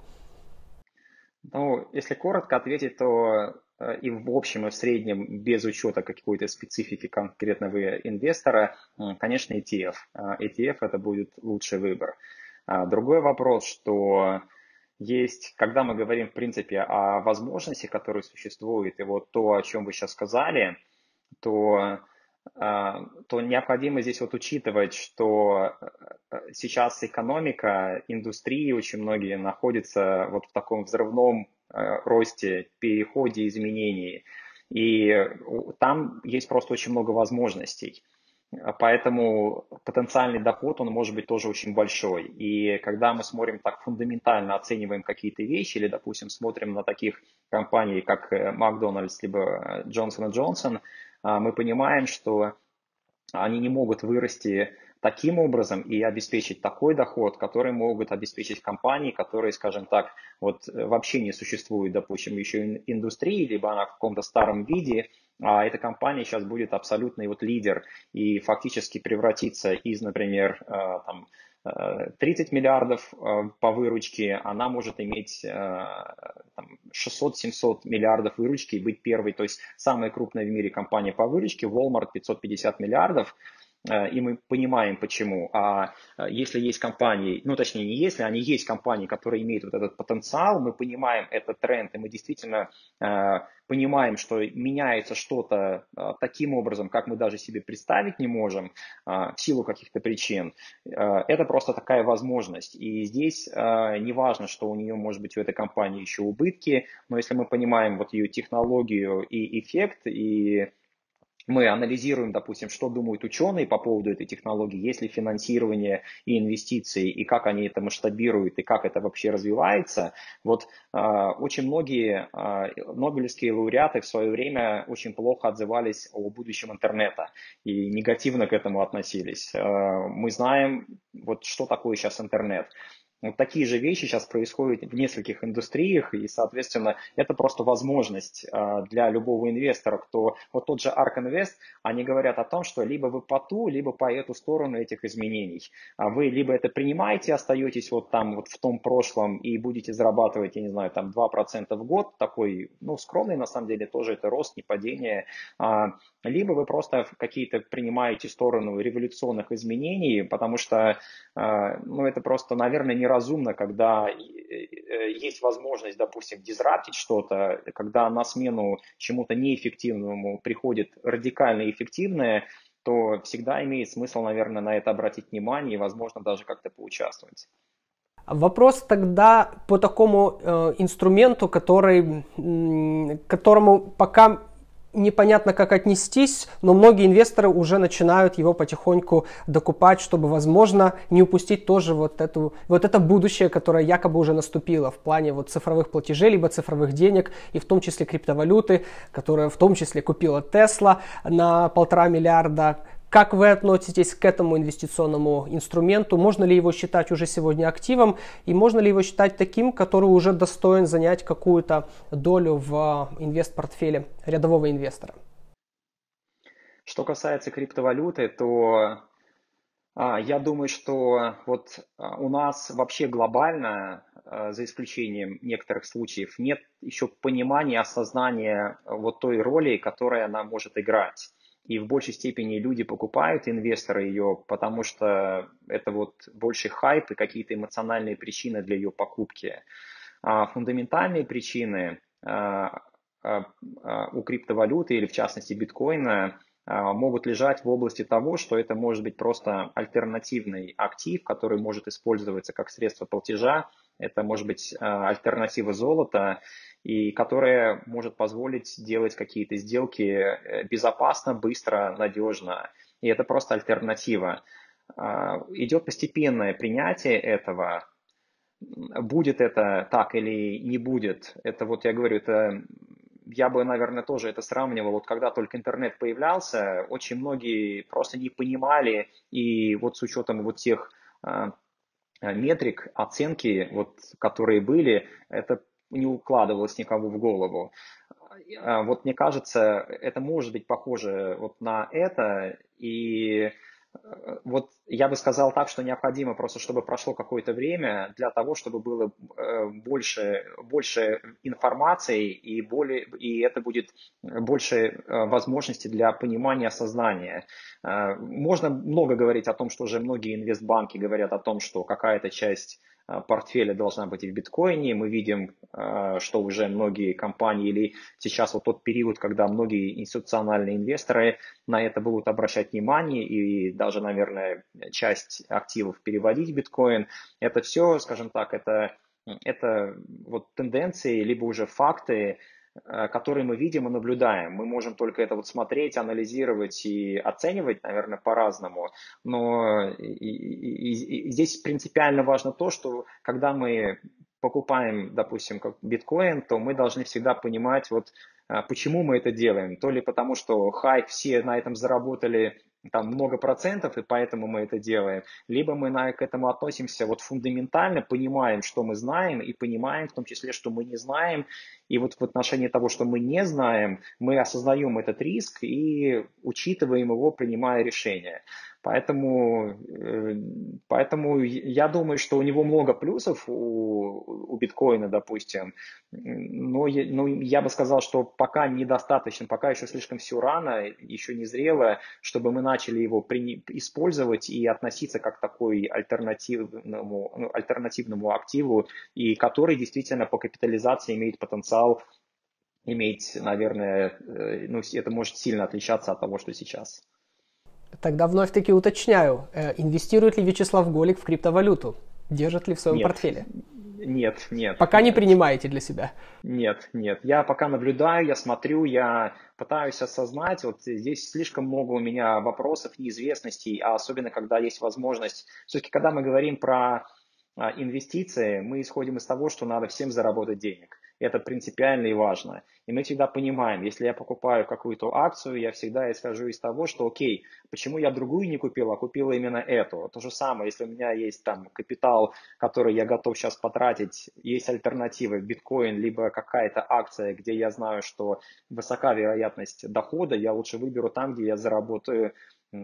B: Ну, если коротко ответить, то и в общем, и в среднем, без учета какой-то специфики конкретного инвестора, конечно, и ти эф. и ти эф это будет лучший выбор. Другой вопрос, что есть, когда мы говорим, в принципе, о возможности, которые существуют, и вот то, о чем вы сейчас сказали, то, то необходимо здесь вот учитывать, что сейчас экономика, индустрии очень многие находятся вот в таком взрывном росте, переходе, изменении. И там есть просто очень много возможностей. Поэтому потенциальный доход, он может быть тоже очень большой. И когда мы смотрим так фундаментально, оцениваем какие-то вещи, или, допустим, смотрим на таких компаний, как Макдональдс, либо Джонсон энд Джонсон, мы понимаем, что они не могут вырасти таким образом и обеспечить такой доход, который могут обеспечить компании, которые, скажем так, вот вообще не существует, допустим, еще индустрии, либо она в каком-то старом виде, а эта компания сейчас будет абсолютный вот лидер и фактически превратится из, например, там, тридцать миллиардов по выручке, она может иметь шестьсот-семьсот миллиардов выручки и быть первой, то есть самая крупная в мире компания по выручке, Walmart пятьсот пятьдесят миллиардов, и мы понимаем почему. А если есть компании, ну точнее не если, они есть компании, которые имеют вот этот потенциал, мы понимаем этот тренд, и мы действительно э, понимаем, что меняется что-то э, таким образом, как мы даже себе представить не можем, э, в силу каких-то причин. Э, это просто такая возможность. И здесь э, не важно, что у нее может быть у этой компании еще убытки, но если мы понимаем вот ее технологию и эффект, и мы анализируем, допустим, что думают ученые по поводу этой технологии, есть ли финансирование и инвестиции, и как они это масштабируют, и как это вообще развивается. Вот э, очень многие э, нобелевские лауреаты в свое время очень плохо отзывались о будущем интернета и негативно к этому относились. Э, мы знаем, вот, что такое сейчас интернет. Вот такие же вещи сейчас происходят в нескольких индустриях, и, соответственно, это просто возможность для любого инвестора, кто, вот тот же Ark Invest, они говорят о том, что либо вы по ту, либо по эту сторону этих изменений. Вы либо это принимаете, остаетесь вот там вот в том прошлом и будете зарабатывать, я не знаю, там два процента в год, такой, ну, скромный на самом деле, тоже это рост, не падение, либо вы просто какие-то принимаете сторону революционных изменений, потому что, ну, это просто, наверное, не разумно, когда есть возможность, допустим, дизраптить что-то, когда на смену чему-то неэффективному приходит радикально эффективное, то всегда имеет смысл, наверное, на это обратить внимание и, возможно, даже как-то поучаствовать.
A: Вопрос тогда по такому э, инструменту, который, э, которому пока непонятно, как отнестись, но многие инвесторы уже начинают его потихоньку докупать, чтобы, возможно, не упустить тоже вот, эту, вот это будущее, которое якобы уже наступило в плане вот цифровых платежей, либо цифровых денег, и в том числе криптовалюты, которая в том числе купила Tesla на полтора миллиарда. Как вы относитесь к этому инвестиционному инструменту? Можно ли его считать уже сегодня активом? И можно ли его считать таким, который уже достоин занять какую-то долю в инвест-портфеле рядового инвестора?
B: Что касается криптовалюты, то А, Я думаю, что вот а, у нас вообще глобально, а, за исключением некоторых случаев, нет еще понимания, осознания а, вот той роли, которую она может играть. И в большей степени люди покупают, инвесторы ее, потому что это вот больше хайп и какие-то эмоциональные причины для ее покупки. А фундаментальные причины а, а, а, у криптовалюты или в частности биткоина а, могут лежать в области того, что это может быть просто альтернативный актив, который может использоваться как средство платежа. Это может быть а, альтернатива золота, и которая может позволить делать какие-то сделки э, безопасно, быстро, надежно. И это просто альтернатива. А, Идет постепенное принятие этого. Будет это так или не будет, это вот я говорю, это я бы, наверное, тоже это сравнивал. Вот когда только интернет появлялся, очень многие просто не понимали, и вот с учетом вот тех а, метрик, оценки, вот, которые были, это не укладывалось никому в голову. А Вот мне кажется, это может быть похоже вот на это, и Э, Вот я бы сказал так, что необходимо просто, чтобы прошло какое-то время для того, чтобы было э, больше, больше информации и, более, и это будет больше э, возможностей для понимания, осознания. Э, Можно много говорить о том, что уже многие инвестбанки говорят о том, что какая-то часть э, портфеля должна быть и в биткоине. Мы видим, э, что уже многие компании или сейчас вот тот период, когда многие институциональные инвесторы на это будут обращать внимание и даже, наверное, часть активов переводить в биткоин. Это все, скажем так, это, это вот тенденции, либо уже факты, э, которые мы видим и наблюдаем. Мы можем только это вот смотреть, анализировать и оценивать, наверное, по-разному. Но и, и, и, и здесь принципиально важно то, что когда мы покупаем, допустим, как биткоин, то мы должны всегда понимать, вот а, почему мы это делаем. То ли потому, что хайп, все на этом заработали там много процентов, и поэтому мы это делаем, либо мы на, к этому относимся вот фундаментально, понимаем, что мы знаем, и понимаем в том числе, что мы не знаем, и вот в отношении того, что мы не знаем, мы осознаем этот риск и учитываем его, принимая решения. Поэтому, э, поэтому я думаю, что у него много плюсов у, у биткоина, допустим, но я, ну, я бы сказал, что пока недостаточно, пока еще слишком все рано, еще не зрело, чтобы мы начали его при, использовать и относиться как к такой альтернативному, ну, альтернативному активу, и который действительно по капитализации имеет потенциал иметь, наверное, э, ну, это может сильно отличаться от того, что сейчас.
A: Тогда вновь-таки уточняю, э, инвестирует ли Вячеслав Голик в криптовалюту? Держит ли в своем
B: Нет,
A: портфеле?
B: нет, нет,
A: Пока не
B: нет.
A: принимаете для себя.
B: Нет, нет. Я пока наблюдаю, я смотрю, я пытаюсь осознать. Вот здесь слишком много у меня вопросов, неизвестностей, а особенно когда есть возможность. Все-таки, когда мы говорим про а, инвестиции, мы исходим из того, что надо всем заработать денег. Это принципиально и важно. И мы всегда понимаем, если я покупаю какую-то акцию, я всегда исхожу из того, что окей, почему я другую не купил, а купил именно эту. То же самое, если у меня есть там капитал, который я готов сейчас потратить, есть альтернативы, биткоин, либо какая-то акция, где я знаю, что высока вероятность дохода, я лучше выберу там, где я заработаю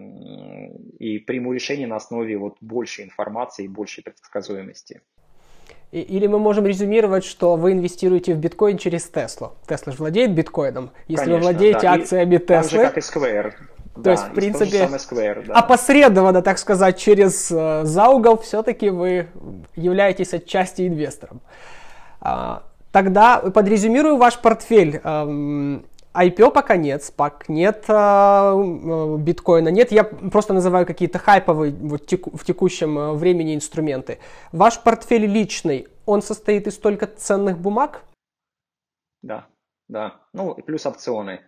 B: и приму решение на основе вот большей информации и большей предсказуемости.
A: Или мы можем резюмировать, что вы инвестируете в биткоин через Теслу. Тесла же владеет биткоином. Если
B: Конечно,
A: вы владеете
B: да.
A: акциями
B: И так же,
A: Теслы,
B: как и Square.
A: то
B: Да,
A: есть, в
B: и
A: принципе,
B: то же самое Square, да.
A: опосредованно, так сказать, через э, за угол все-таки вы являетесь отчасти инвестором. А, тогда подрезюмирую ваш портфель. Эм, ай пи о пока нет, спак нет, э, биткоина нет. Я просто называю какие-то хайповые вот, теку, в текущем времени инструменты. Ваш портфель личный, он состоит из только ценных бумаг?
B: Да, да. Ну, и плюс опционы.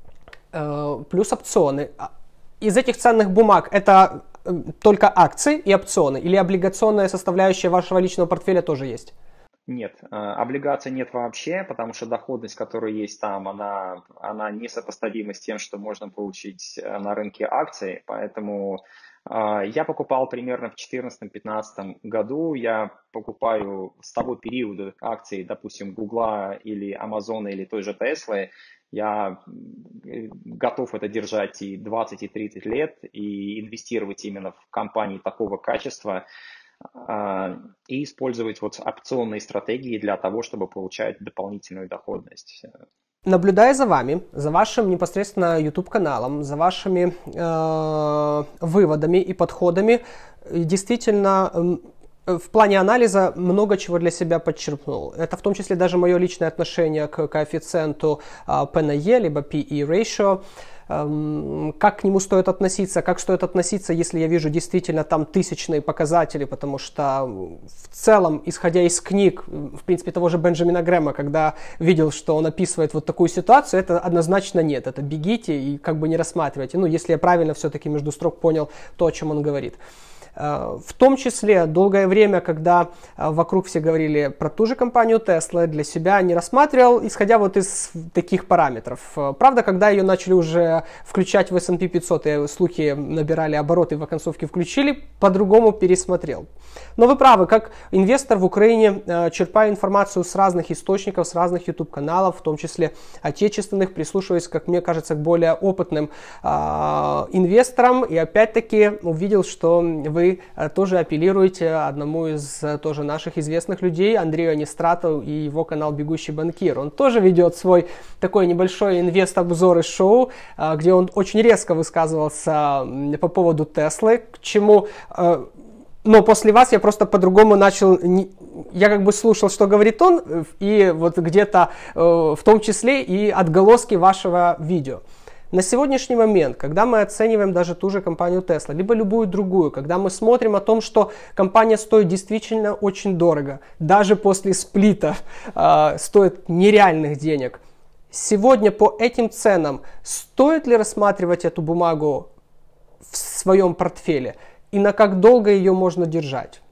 A: Э, плюс опционы. Из этих ценных бумаг это только акции и опционы? Или облигационная составляющая вашего личного портфеля тоже есть?
B: Нет, облигаций нет вообще, потому что доходность, которая есть там, она, она несопоставима с тем, что можно получить на рынке акций. Поэтому я покупал примерно в две тысячи четырнадцатом-пятнадцатом году, я покупаю с того периода акции, допустим, Гугла или Амазона или той же Теслы. Я готов это держать и двадцать, и тридцать лет, и инвестировать именно в компании такого качества, и использовать вот опционные стратегии для того, чтобы получать дополнительную доходность.
A: Наблюдая за вами, за вашим непосредственно YouTube-каналом, за вашими э, выводами и подходами, действительно в плане анализа много чего для себя подчеркнул. Это в том числе даже мое личное отношение к коэффициенту э, P на E, либо P E ratio. Как к нему стоит относиться, как стоит относиться, если я вижу действительно там тысячные показатели, потому что в целом, исходя из книг, в принципе, того же Бенджамина Грэма, когда видел, что он описывает вот такую ситуацию, это однозначно нет, это бегите и как бы не рассматривайте, ну, если я правильно все-таки между строк понял то, о чем он говорит. В том числе долгое время, когда вокруг все говорили про ту же компанию Tesla, для себя не рассматривал, исходя вот из таких параметров. Правда, когда ее начали уже включать в эс энд пи пятьсот, и слухи набирали обороты, в оконцовке включили, по-другому пересмотрел. Но вы правы, как инвестор в Украине черпаю информацию с разных источников, с разных YouTube-каналов, в том числе отечественных, прислушиваясь, как мне кажется, к более опытным э, инвесторам. И опять-таки увидел, что вы Вы тоже апеллируете одному из тоже наших известных людей, Андрею Анистратову, и его канал «Бегущий банкир». Он тоже ведет свой такой небольшой инвест-обзор и шоу, где он очень резко высказывался по поводу Теслы, к чему... Но после вас я просто по-другому начал, я как бы слушал, что говорит он, и вот где-то в том числе и отголоски вашего видео. На сегодняшний момент, когда мы оцениваем даже ту же компанию Tesla, либо любую другую, когда мы смотрим о том, что компания стоит действительно очень дорого, даже после сплита э, стоит нереальных денег, сегодня по этим ценам стоит ли рассматривать эту бумагу в своем портфеле и на как долго ее можно держать?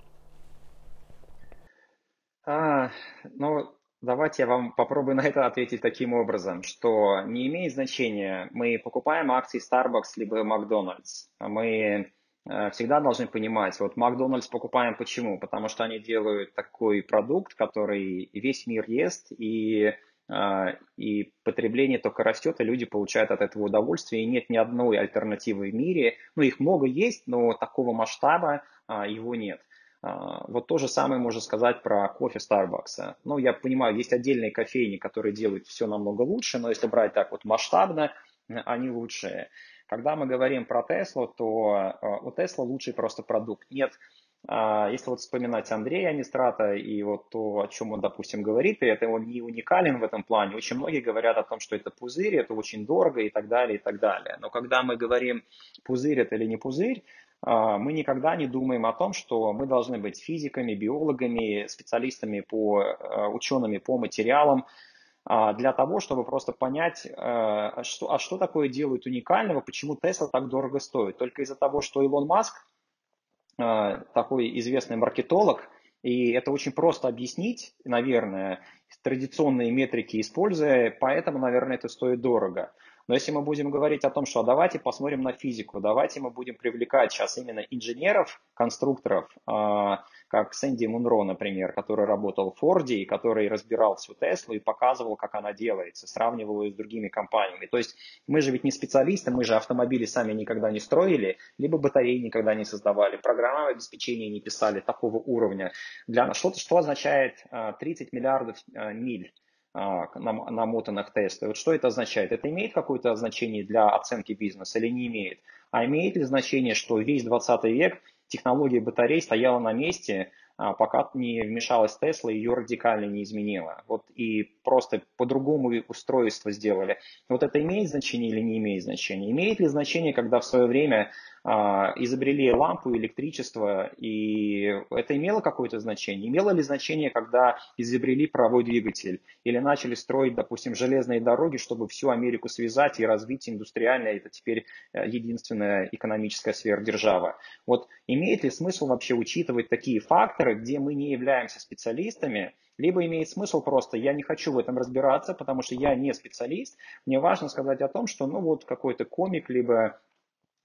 B: А, ну... Давайте я вам попробую на это ответить таким образом, что не имеет значения, мы покупаем акции Starbucks либо Макдональдс. Мы э, всегда должны понимать, вот Макдональдс покупаем почему? Потому что они делают такой продукт, который весь мир ест, и, э, и потребление только растет, и люди получают от этого удовольствие, и нет ни одной альтернативы в мире. Ну, их много есть, но такого масштаба э, его нет. Вот то же самое можно сказать про кофе Starbucks. Ну, я понимаю, есть отдельные кофейни, которые делают все намного лучше, но если брать так вот масштабно, они лучшие. Когда мы говорим про Tesla, то у Tesla лучший просто продукт. Нет, если вот вспоминать Андрея Анистрата и вот то, о чем он, допустим, говорит, и это он не уникален в этом плане, очень многие говорят о том, что это пузырь, это очень дорого и так далее, и так далее. Но когда мы говорим, пузырь это или не пузырь, мы никогда не думаем о том, что мы должны быть физиками, биологами, специалистами, по, учеными по материалам, для того, чтобы просто понять, что, а что такое делают уникального, почему Tesla так дорого стоит. Только из-за того, что Илон Маск такой известный маркетолог, и это очень просто объяснить, наверное, традиционные метрики используя, поэтому, наверное, это стоит дорого. Но если мы будем говорить о том, что давайте посмотрим на физику, давайте мы будем привлекать сейчас именно инженеров, конструкторов, как Сэнди Мунро, например, который работал в Форде и который разбирал всю Теслу и показывал, как она делается, сравнивал ее с другими компаниями. То есть мы же ведь не специалисты, мы же автомобили сами никогда не строили, либо батареи никогда не создавали, программное обеспечение не писали такого уровня. Для нас что-то, что означает тридцать миллиардов миль намотанных Теслы. Вот что это означает? Это имеет какое-то значение для оценки бизнеса или не имеет? А имеет ли значение, что весь двадцатый век технология батарей стояла на месте, пока не вмешалась Тесла и ее радикально не изменила? Вот и просто по-другому устройство сделали. Вот это имеет значение или не имеет значения? Имеет ли значение, когда в свое время а, изобрели лампу, электричество, и это имело какое-то значение? Имело ли значение, когда изобрели паровой двигатель или начали строить, допустим, железные дороги, чтобы всю Америку связать и развить индустриально? Это теперь единственная экономическая сверхдержава. Вот имеет ли смысл вообще учитывать такие факторы, где мы не являемся специалистами, либо имеет смысл просто, я не хочу в этом разбираться, потому что я не специалист, мне важно сказать о том, что ну вот какой-то комик, либо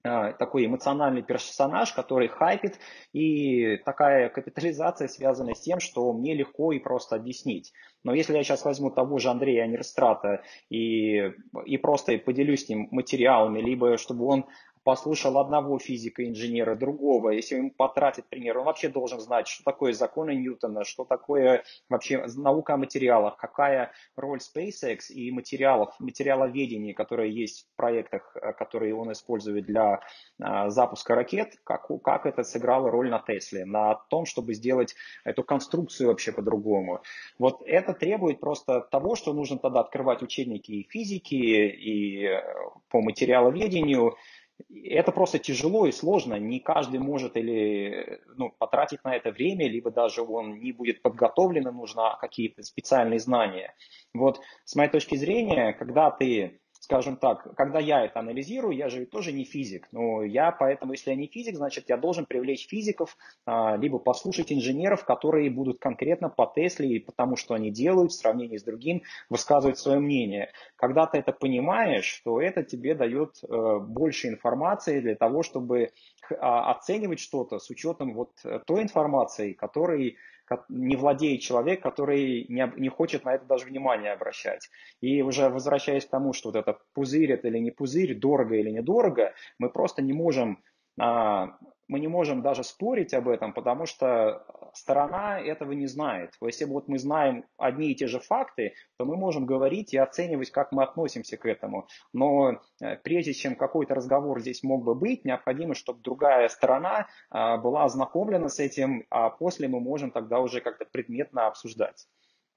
B: такой эмоциональный персонаж, который хайпит, и такая капитализация связана с тем, что мне легко и просто объяснить. Но если я сейчас возьму того же Андрея Анерстрата и, и просто поделюсь с ним материалами, либо чтобы он послушал одного физика-инженера, другого, если ему потратить пример, он вообще должен знать, что такое законы Ньютона, что такое вообще наука о материалах, какая роль SpaceX и материалов, материаловедения, которые есть в проектах, которые он использует для а, запуска ракет, как, как это сыграло роль на Тесле, на том, чтобы сделать эту конструкцию вообще по-другому. Вот это требует просто того, что нужно тогда открывать учебники и физики, и по материаловедению. Это просто тяжело и сложно. Не каждый может или ну, потратить на это время, либо даже он не будет подготовлен, и нужны какие-то специальные знания. Вот с моей точки зрения, когда ты, скажем так, когда я это анализирую, я же тоже не физик, но я поэтому, если я не физик, значит я должен привлечь физиков, либо послушать инженеров, которые будут конкретно по Тесле и потому, что они делают в сравнении с другим, высказывать свое мнение. Когда ты это понимаешь, то это тебе дает больше информации для того, чтобы оценивать что-то с учетом вот той информации, которой не владеет человек, который не, не хочет на это даже внимание обращать. И уже возвращаясь к тому, что вот это пузырь это или не пузырь, дорого или недорого, мы просто не можем, а, мы не можем даже спорить об этом, потому что сторона этого не знает. Если вот мы знаем одни и те же факты, то мы можем говорить и оценивать, как мы относимся к этому. Но прежде чем какой-то разговор здесь мог бы быть, необходимо, чтобы другая сторона была ознакомлена с этим, а после мы можем тогда уже как-то предметно обсуждать.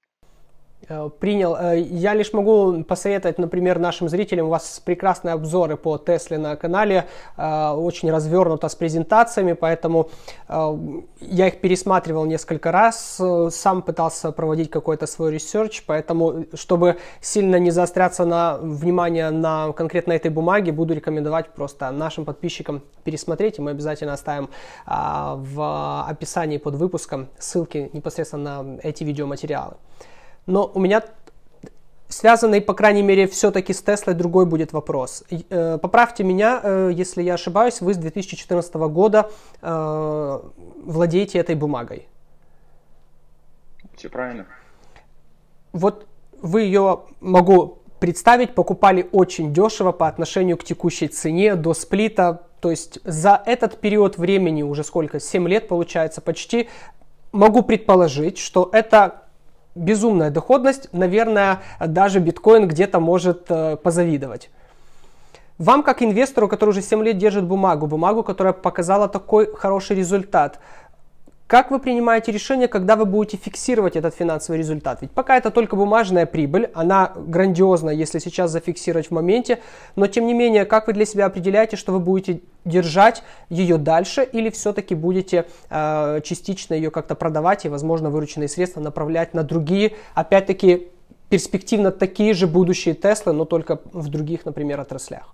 A: Принял. Я лишь могу посоветовать, например, нашим зрителям, у вас прекрасные обзоры по Тесле на канале, очень развернуто с презентациями, поэтому я их пересматривал несколько раз, сам пытался проводить какой-то свой ресерч, поэтому, чтобы сильно не заостряться на внимание на конкретно этой бумаге, буду рекомендовать просто нашим подписчикам пересмотреть, и мы обязательно оставим в описании под выпуском ссылки непосредственно на эти видеоматериалы. Но у меня связанный, по крайней мере, все-таки с Теслой другой будет вопрос. Поправьте меня, если я ошибаюсь, вы с две тысячи четырнадцатого года владеете этой бумагой.
B: Все правильно.
A: Вот вы ее, могу представить, покупали очень дешево по отношению к текущей цене до сплита. То есть за этот период времени, уже сколько, семь лет получается почти, могу предположить, что это безумная доходность, наверное, даже биткоин где-то может э, позавидовать. Вам, как инвестору, который уже семь лет держит бумагу, бумагу, которая показала такой хороший результат, как вы принимаете решение, когда вы будете фиксировать этот финансовый результат? Ведь пока это только бумажная прибыль, она грандиозна, если сейчас зафиксировать в моменте, но тем не менее, как вы для себя определяете, что вы будете держать ее дальше или все-таки будете э, частично ее как-то продавать и, возможно, вырученные средства направлять на другие, опять-таки, перспективно такие же будущие Теслы, но только в других, например, отраслях?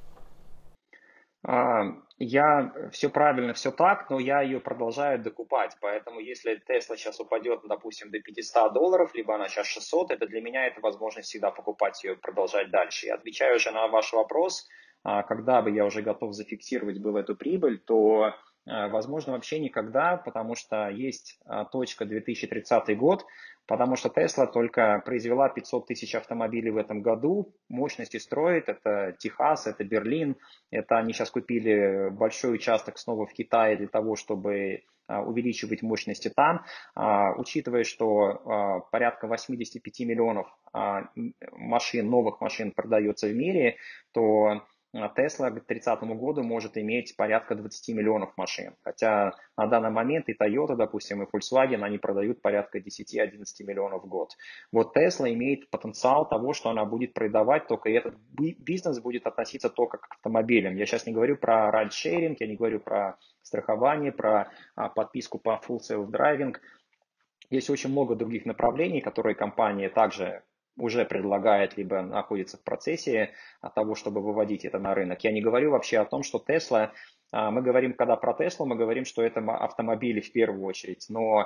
B: Я все правильно, все так, но я ее продолжаю докупать. Поэтому если Tesla сейчас упадет, допустим, до пятьсот долларов, либо она сейчас шестьсот, это для меня это возможность всегда покупать ее и продолжать дальше. Я отвечаю уже на ваш вопрос, когда бы я уже готов зафиксировать был эту прибыль, то возможно вообще никогда, потому что есть точка две тысячи тридцатый год, потому что Tesla только произвела пятьсот тысяч автомобилей в этом году, мощности строит, это Техас, это Берлин, это они сейчас купили большой участок снова в Китае для того, чтобы увеличивать мощности там, учитывая, что порядка восемьдесят пять миллионов машин, новых машин продается в мире, то Tesla к тридцатому году может иметь порядка двадцать миллионов машин. Хотя на данный момент и Toyota, допустим, и Volkswagen, они продают порядка десять-одиннадцать миллионов в год. Вот Tesla имеет потенциал того, что она будет продавать, только этот бизнес будет относиться только к автомобилям. Я сейчас не говорю про райдшеринг, я не говорю про страхование, про подписку по Full Self-Driving. Есть очень много других направлений, которые компания также уже предлагает, либо находится в процессе того, чтобы выводить это на рынок. Я не говорю вообще о том, что Tesla, мы говорим, когда про Tesla, мы говорим, что это автомобили в первую очередь, но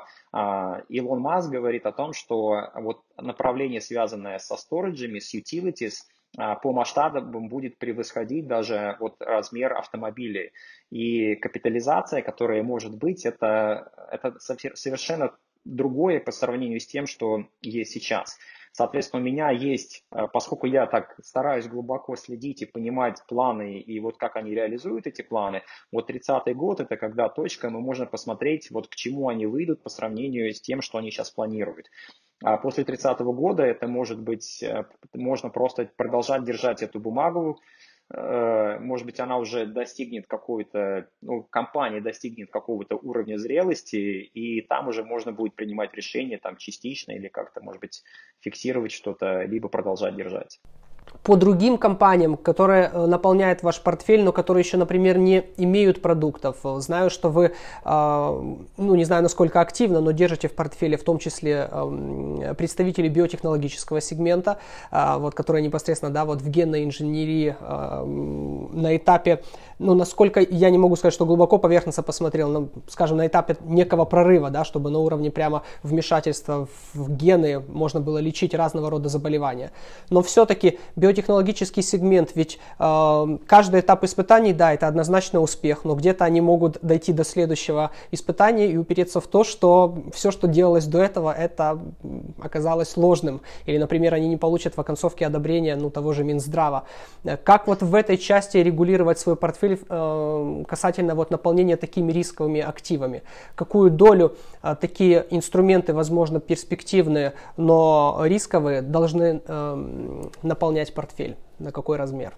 B: Илон Маск говорит о том, что вот направление, связанное со сториджами, с utilities, по масштабам будет превосходить даже вот размер автомобилей. И капитализация, которая может быть, это, это совершенно другое по сравнению с тем, что есть сейчас. Соответственно, у меня есть, поскольку я так стараюсь глубоко следить и понимать планы и вот как они реализуют эти планы, вот тридцатый год это когда точка, мы можем посмотреть, вот к чему они выйдут по сравнению с тем, что они сейчас планируют. А после тридцатого года это может быть, можно просто продолжать держать эту бумагу, может быть, она уже достигнет какой-то, ну, компания достигнет какого-то уровня зрелости, и там уже можно будет принимать решение там частично или как-то, может быть, фиксировать что-то, либо продолжать держать.
A: По другим компаниям, которые наполняют ваш портфель, но которые еще, например, не имеют продуктов. Знаю, что вы, ну, не знаю, насколько активно, но держите в портфеле в том числе представителей биотехнологического сегмента, вот, которые непосредственно, да, вот в генной инженерии на этапе, ну, насколько я не могу сказать, что глубоко поверхностно посмотрел, но, скажем, на этапе некого прорыва, да, чтобы на уровне прямо вмешательства в гены можно было лечить разного рода заболевания. Но все-таки биотехнологический сегмент, ведь э, каждый этап испытаний, да, это однозначно успех, но где-то они могут дойти до следующего испытания и упереться в то, что все, что делалось до этого, это оказалось ложным. Или, например, они не получат в оконцовке одобрения, ну, того же Минздрава. Как вот в этой части регулировать свой портфель э, касательно вот наполнения такими рисковыми активами? Какую долю э, такие инструменты, возможно, перспективные, но рисковые, должны э, наполнять портфель? На какой размер?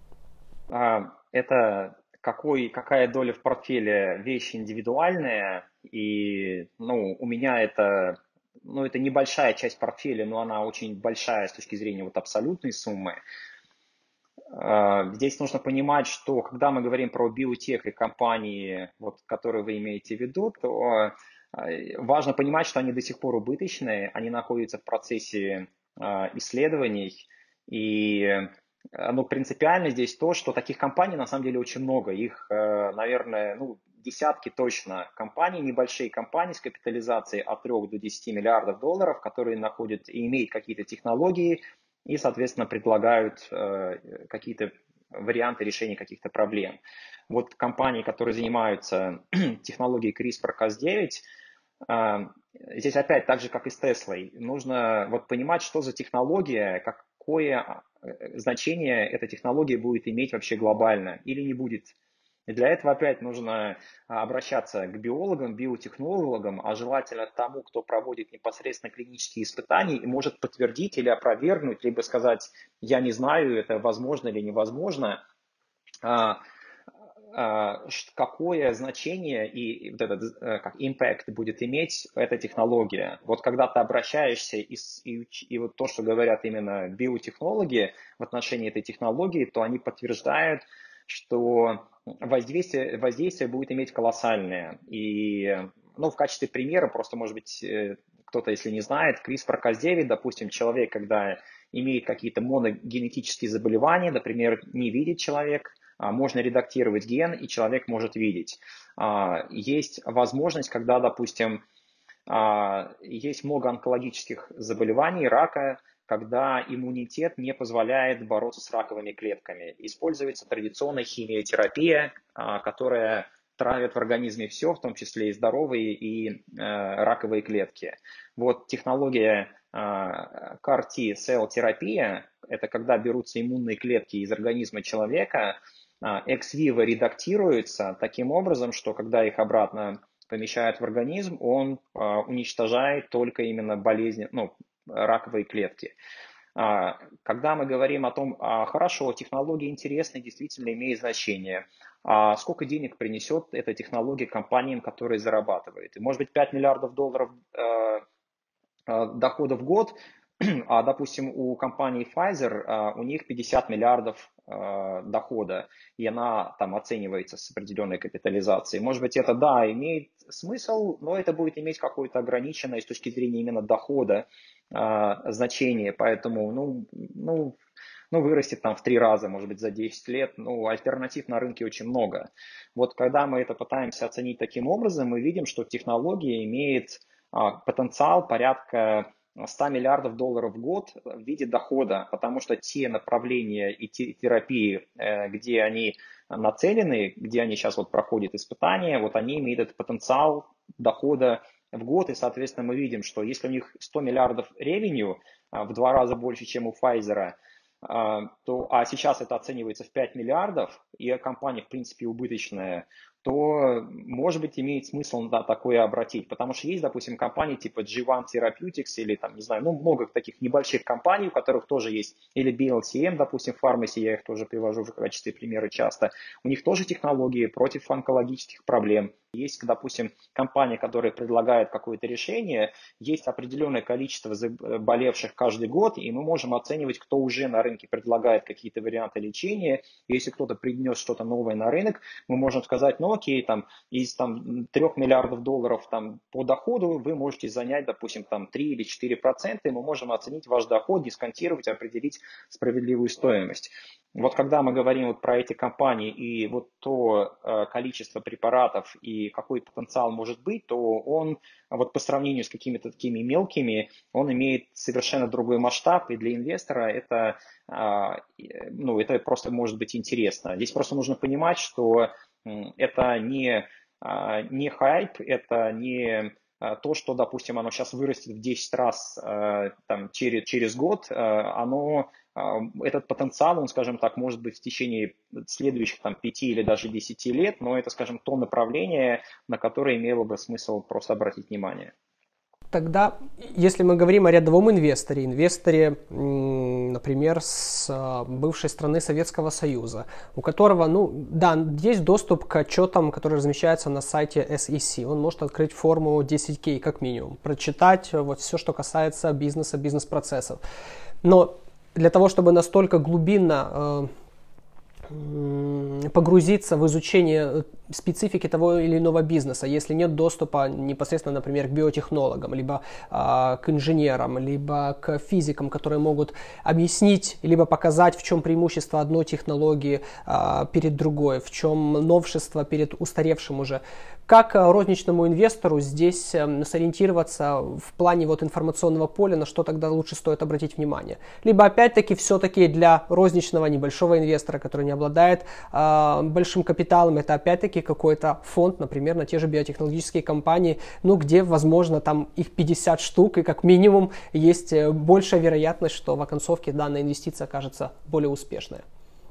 B: Это какой, какая доля в портфеле вещь индивидуальная, и, ну, у меня это, ну, это небольшая часть портфеля, но она очень большая с точки зрения вот абсолютной суммы. Здесь нужно понимать, что когда мы говорим про биотех и компании, вот, которые вы имеете в виду, то важно понимать, что они до сих пор убыточные, они находятся в процессе исследований, и, ну, принципиально здесь то, что таких компаний на самом деле очень много. Их, наверное, ну, десятки точно компаний, небольшие компании с капитализацией от трёх до десяти миллиардов долларов, которые находят и имеют какие-то технологии и, соответственно, предлагают какие-то варианты решения каких-то проблем. Вот компании, которые занимаются технологией CRISPR Cas девять, здесь опять так же, как и с Теслой, нужно вот понимать, что за технология, какое значение эта технология будет иметь вообще глобально или не будет. И для этого опять нужно обращаться к биологам, биотехнологам, а желательно тому, кто проводит непосредственно клинические испытания и может подтвердить или опровергнуть, либо сказать, я не знаю, это возможно или невозможно, какое значение и вот этот как impact будет иметь эта технология. Вот когда ты обращаешься и, и, и вот то, что говорят именно биотехнологи в отношении этой технологии, то они подтверждают, что воздействие, воздействие будет иметь колоссальное. И, ну, в качестве примера, просто, может быть, кто-то, если не знает, CRISPR Cas девять, допустим, человек, когда имеет какие-то моногенетические заболевания, например, не видит человек, можно редактировать ген, и человек может видеть. Есть возможность, когда, допустим, есть много онкологических заболеваний, рака, когда иммунитет не позволяет бороться с раковыми клетками. Используется традиционная химиотерапия, которая травит в организме все, в том числе и здоровые, и раковые клетки. Вот технология кар ти-селл-терапия, это когда берутся иммунные клетки из организма человека, экс-виво редактируются таким образом, что когда их обратно помещают в организм, он уничтожает только именно болезни, ну, раковые клетки. Когда мы говорим о том, хорошо, технология интересная, действительно имеет значение, а сколько денег принесет эта технология компаниям, которые зарабатывают? И, может быть, пять миллиардов долларов дохода в год, а, допустим, у компании Pfizer, у них пятьдесят миллиардов дохода, и она там оценивается с определенной капитализацией. Может быть, это, да, имеет смысл, но это будет иметь какое-то ограниченное с точки зрения именно дохода значение, поэтому, ну, ну, ну, вырастет там в три раза, может быть, за десять лет, ну, альтернатив на рынке очень много. Вот когда мы это пытаемся оценить таким образом, мы видим, что технология имеет потенциал порядка ста миллиардов долларов в год в виде дохода, потому что те направления и те терапии, где они нацелены, где они сейчас вот проходят испытания, вот они имеют этот потенциал дохода в год, и, соответственно, мы видим, что если у них сто миллиардов ревеню, в два раза больше, чем у Pfizer, то, а сейчас это оценивается в пять миллиардов, и компания, в принципе, убыточная, то, может быть, имеет смысл, да, такое обратить. Потому что есть, допустим, компании типа джи один Therapeutics или, там, не знаю, ну, много таких небольших компаний, у которых тоже есть, или би эл си эм, допустим, в Pharmacy, я их тоже привожу в качестве примера часто. У них тоже технологии против онкологических проблем. Есть, допустим, компания, которая предлагает какое-то решение, есть определенное количество заболевших каждый год, и мы можем оценивать, кто уже на рынке предлагает какие-то варианты лечения. Если кто-то принес что-то новое на рынок, мы можем сказать, ну окей, там, из там, трех миллиардов долларов там, по доходу вы можете занять, допустим, там, три или четыре процента, и мы можем оценить ваш доход, дисконтировать, определить справедливую стоимость. Вот когда мы говорим вот про эти компании и вот то э, количество препаратов и какой потенциал может быть, то он вот по сравнению с какими-то такими мелкими, он имеет совершенно другой масштаб, и для инвестора это, э, ну, это просто может быть интересно. Здесь просто нужно понимать, что это не, э, не хайп, это не то, что, допустим, оно сейчас вырастет в десять раз э, там, через, через год, э, оно этот потенциал, он, скажем так, может быть в течение следующих там, пяти или даже десяти лет, но это, скажем, то направление, на которое имело бы смысл просто обратить внимание.
A: Тогда, если мы говорим о рядовом инвесторе, инвесторе, например, с бывшей страны Советского Союза, у которого, ну, да, есть доступ к отчетам, которые размещаются на сайте эс и си, он может открыть форму десять кей как минимум, прочитать вот все, что касается бизнеса, бизнес-процессов. Но для того, чтобы настолько глубинно э, погрузиться в изучение специфики того или иного бизнеса, если нет доступа непосредственно, например, к биотехнологам, либо э, к инженерам, либо к физикам, которые могут объяснить, либо показать, в чем преимущество одной технологии э, перед другой, в чем новшество перед устаревшим уже. Как розничному инвестору здесь э, сориентироваться в плане вот информационного поля, на что тогда лучше стоит обратить внимание? Либо опять-таки все-таки для розничного небольшого инвестора, который не обладает э, большим капиталом, это опять-таки какой-то фонд, например, на те же биотехнологические компании, ну, где, возможно, там их пятьдесят штук, и как минимум есть большая вероятность, что в оконцовке данная инвестиция окажется более успешной.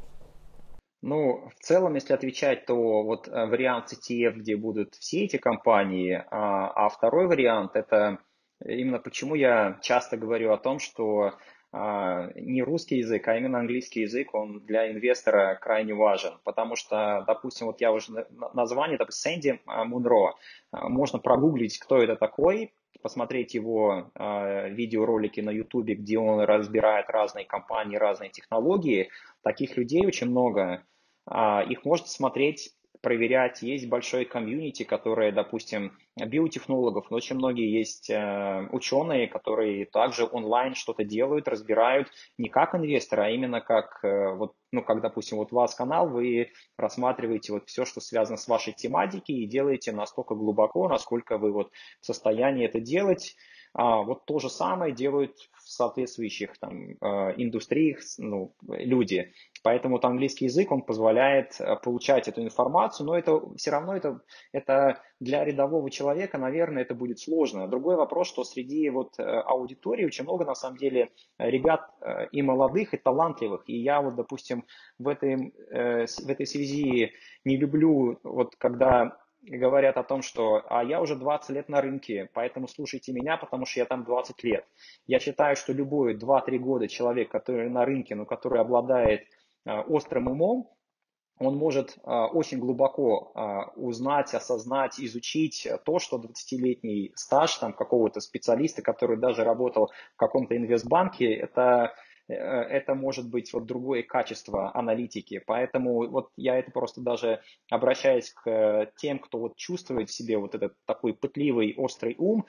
B: Ну, в целом, если отвечать, то вот вариант си ти эф, где будут все эти компании, а, а второй вариант, это именно почему я часто говорю о том, что а, не русский язык, а именно английский язык, он для инвестора крайне важен, потому что, допустим, вот я уже название, допустим, Сэнди Мунро, можно прогуглить, кто это такой, посмотреть его э, видеоролики на ютубе, где он разбирает разные компании, разные технологии. Таких людей очень много. Э, их можно смотреть, проверять. Есть большое комьюнити, которое, допустим, биотехнологов, но очень многие есть э, ученые, которые также онлайн что-то делают, разбирают не как инвесторы, а именно как, э, вот, ну, как, допустим, вот у вас канал, вы рассматриваете вот все, что связано с вашей тематикой и делаете настолько глубоко, насколько вы вот в состоянии это делать. А, вот то же самое делают в соответствующих там э, индустриях, ну, люди. Поэтому вот английский язык, он позволяет получать эту информацию, но это все равно это, это для рядового человека, наверное, это будет сложно. Другой вопрос, что среди вот аудитории очень много, на самом деле, ребят и молодых, и талантливых. И я вот, допустим, в этой, в этой связи не люблю, вот когда говорят о том, что а я уже двадцать лет на рынке, поэтому слушайте меня, потому что я там двадцать лет. Я считаю, что любой два-три года человек, который на рынке, но который обладает острым умом, он может очень глубоко узнать, осознать, изучить то, что двадцатилетний стаж там, какого-то специалиста, который даже работал в каком-то инвестбанке, это, это может быть вот другое качество аналитики. Поэтому вот я это просто даже обращаюсь к тем, кто вот чувствует в себе вот этот такой пытливый, острый ум,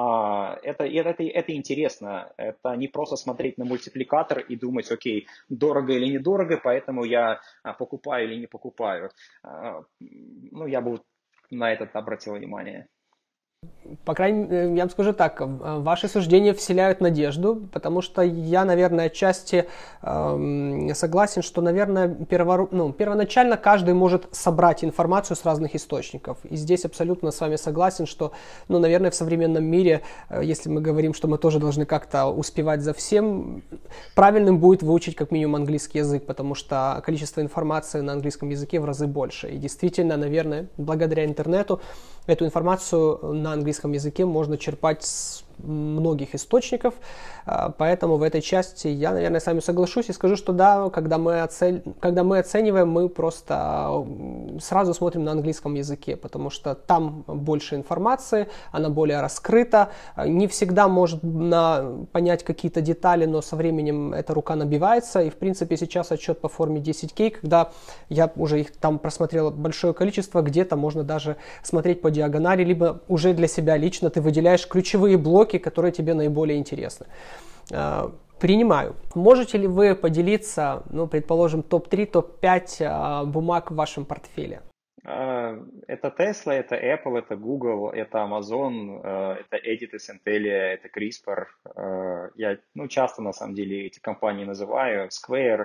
B: это, это, это интересно. Это не просто смотреть на мультипликатор и думать, окей, дорого или недорого, поэтому я покупаю или не покупаю. Ну, я бы на это обратил внимание.
A: По крайней мере, я вам скажу так, ваши суждения вселяют надежду, потому что я, наверное, отчасти э, согласен, что, наверное, перво, ну, первоначально каждый может собрать информацию с разных источников. И здесь абсолютно с вами согласен, что, ну, наверное, в современном мире, э, если мы говорим, что мы тоже должны как-то успевать за всем, правильным будет выучить как минимум английский язык, потому что количество информации на английском языке в разы больше. И действительно, наверное, благодаря интернету эту информацию на английском языке можно черпать с многих источников, поэтому в этой части я, наверное, с вами соглашусь и скажу, что да, когда мы, оцен... когда мы оцениваем, мы просто сразу смотрим на английском языке, потому что там больше информации, она более раскрыта, не всегда может на... понять какие-то детали, но со временем эта рука набивается, и в принципе сейчас отчет по форме десять кей, когда я уже их там просмотрел большое количество, где-то можно даже смотреть по диагонали, либо уже для себя лично ты выделяешь ключевые блоки, которые тебе наиболее интересны. Принимаю. Можете ли вы поделиться, ну, предположим, топ три, топ пять бумаг в вашем портфеле?
B: Это Tesla, это Apple, это Google, это Amazon, это Editas, Intelia, это CRISPR. Я, ну, часто, на самом деле, эти компании называю. Square.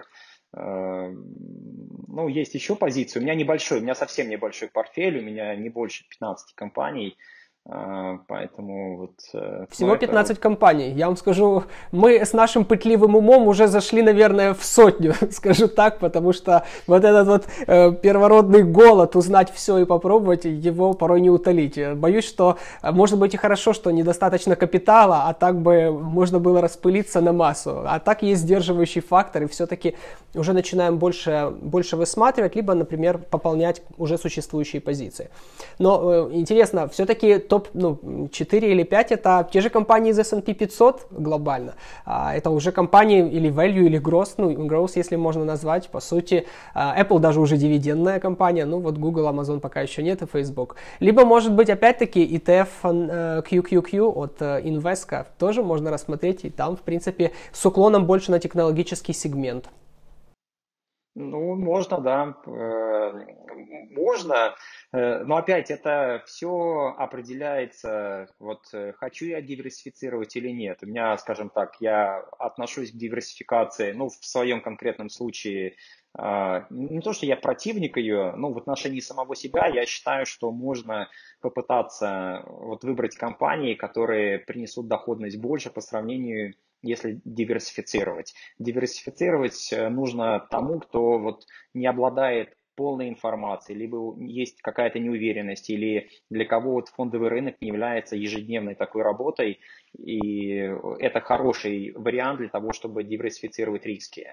B: Ну, есть еще позиции. У меня небольшой, у меня совсем небольшой портфель, у меня не больше пятнадцати компаний. Поэтому вот...
A: Всего пятнадцать это... компаний. Я вам скажу, мы с нашим пытливым умом уже зашли, наверное, в сотню, скажу так, потому что вот этот вот э, первородный голод узнать все и попробовать, его порой не утолить. Боюсь, что, может быть, и хорошо, что недостаточно капитала, а так бы можно было распылиться на массу. А так есть сдерживающий фактор, и все-таки уже начинаем больше, больше высматривать, либо, например, пополнять уже существующие позиции. Но э, интересно, все-таки топ ну, четыре или пять это те же компании из эс энд пи пятьсот глобально. А, это уже компании или value, или growth, ну, growth, если можно назвать. По сути, а, Apple даже уже дивидендная компания, ну вот Google, Amazon пока еще нет, и Facebook. Либо, может быть, опять-таки и ти эф uh, кью кью кью от uh, Invesco тоже можно рассмотреть, и там, в принципе, с уклоном больше на технологический сегмент.
B: Ну, можно, да, можно, но опять это все определяется, вот хочу я диверсифицировать или нет. У меня, скажем так, я отношусь к диверсификации, ну, в своем конкретном случае, не то, что я противник ее, но в отношении самого себя я считаю, что можно попытаться вот выбрать компании, которые принесут доходность больше по сравнению, если диверсифицировать. Диверсифицировать нужно тому, кто вот не обладает полной информацией, либо есть какая-то неуверенность, или для кого вот фондовый рынок не является ежедневной такой работой, и это хороший вариант для того, чтобы диверсифицировать риски.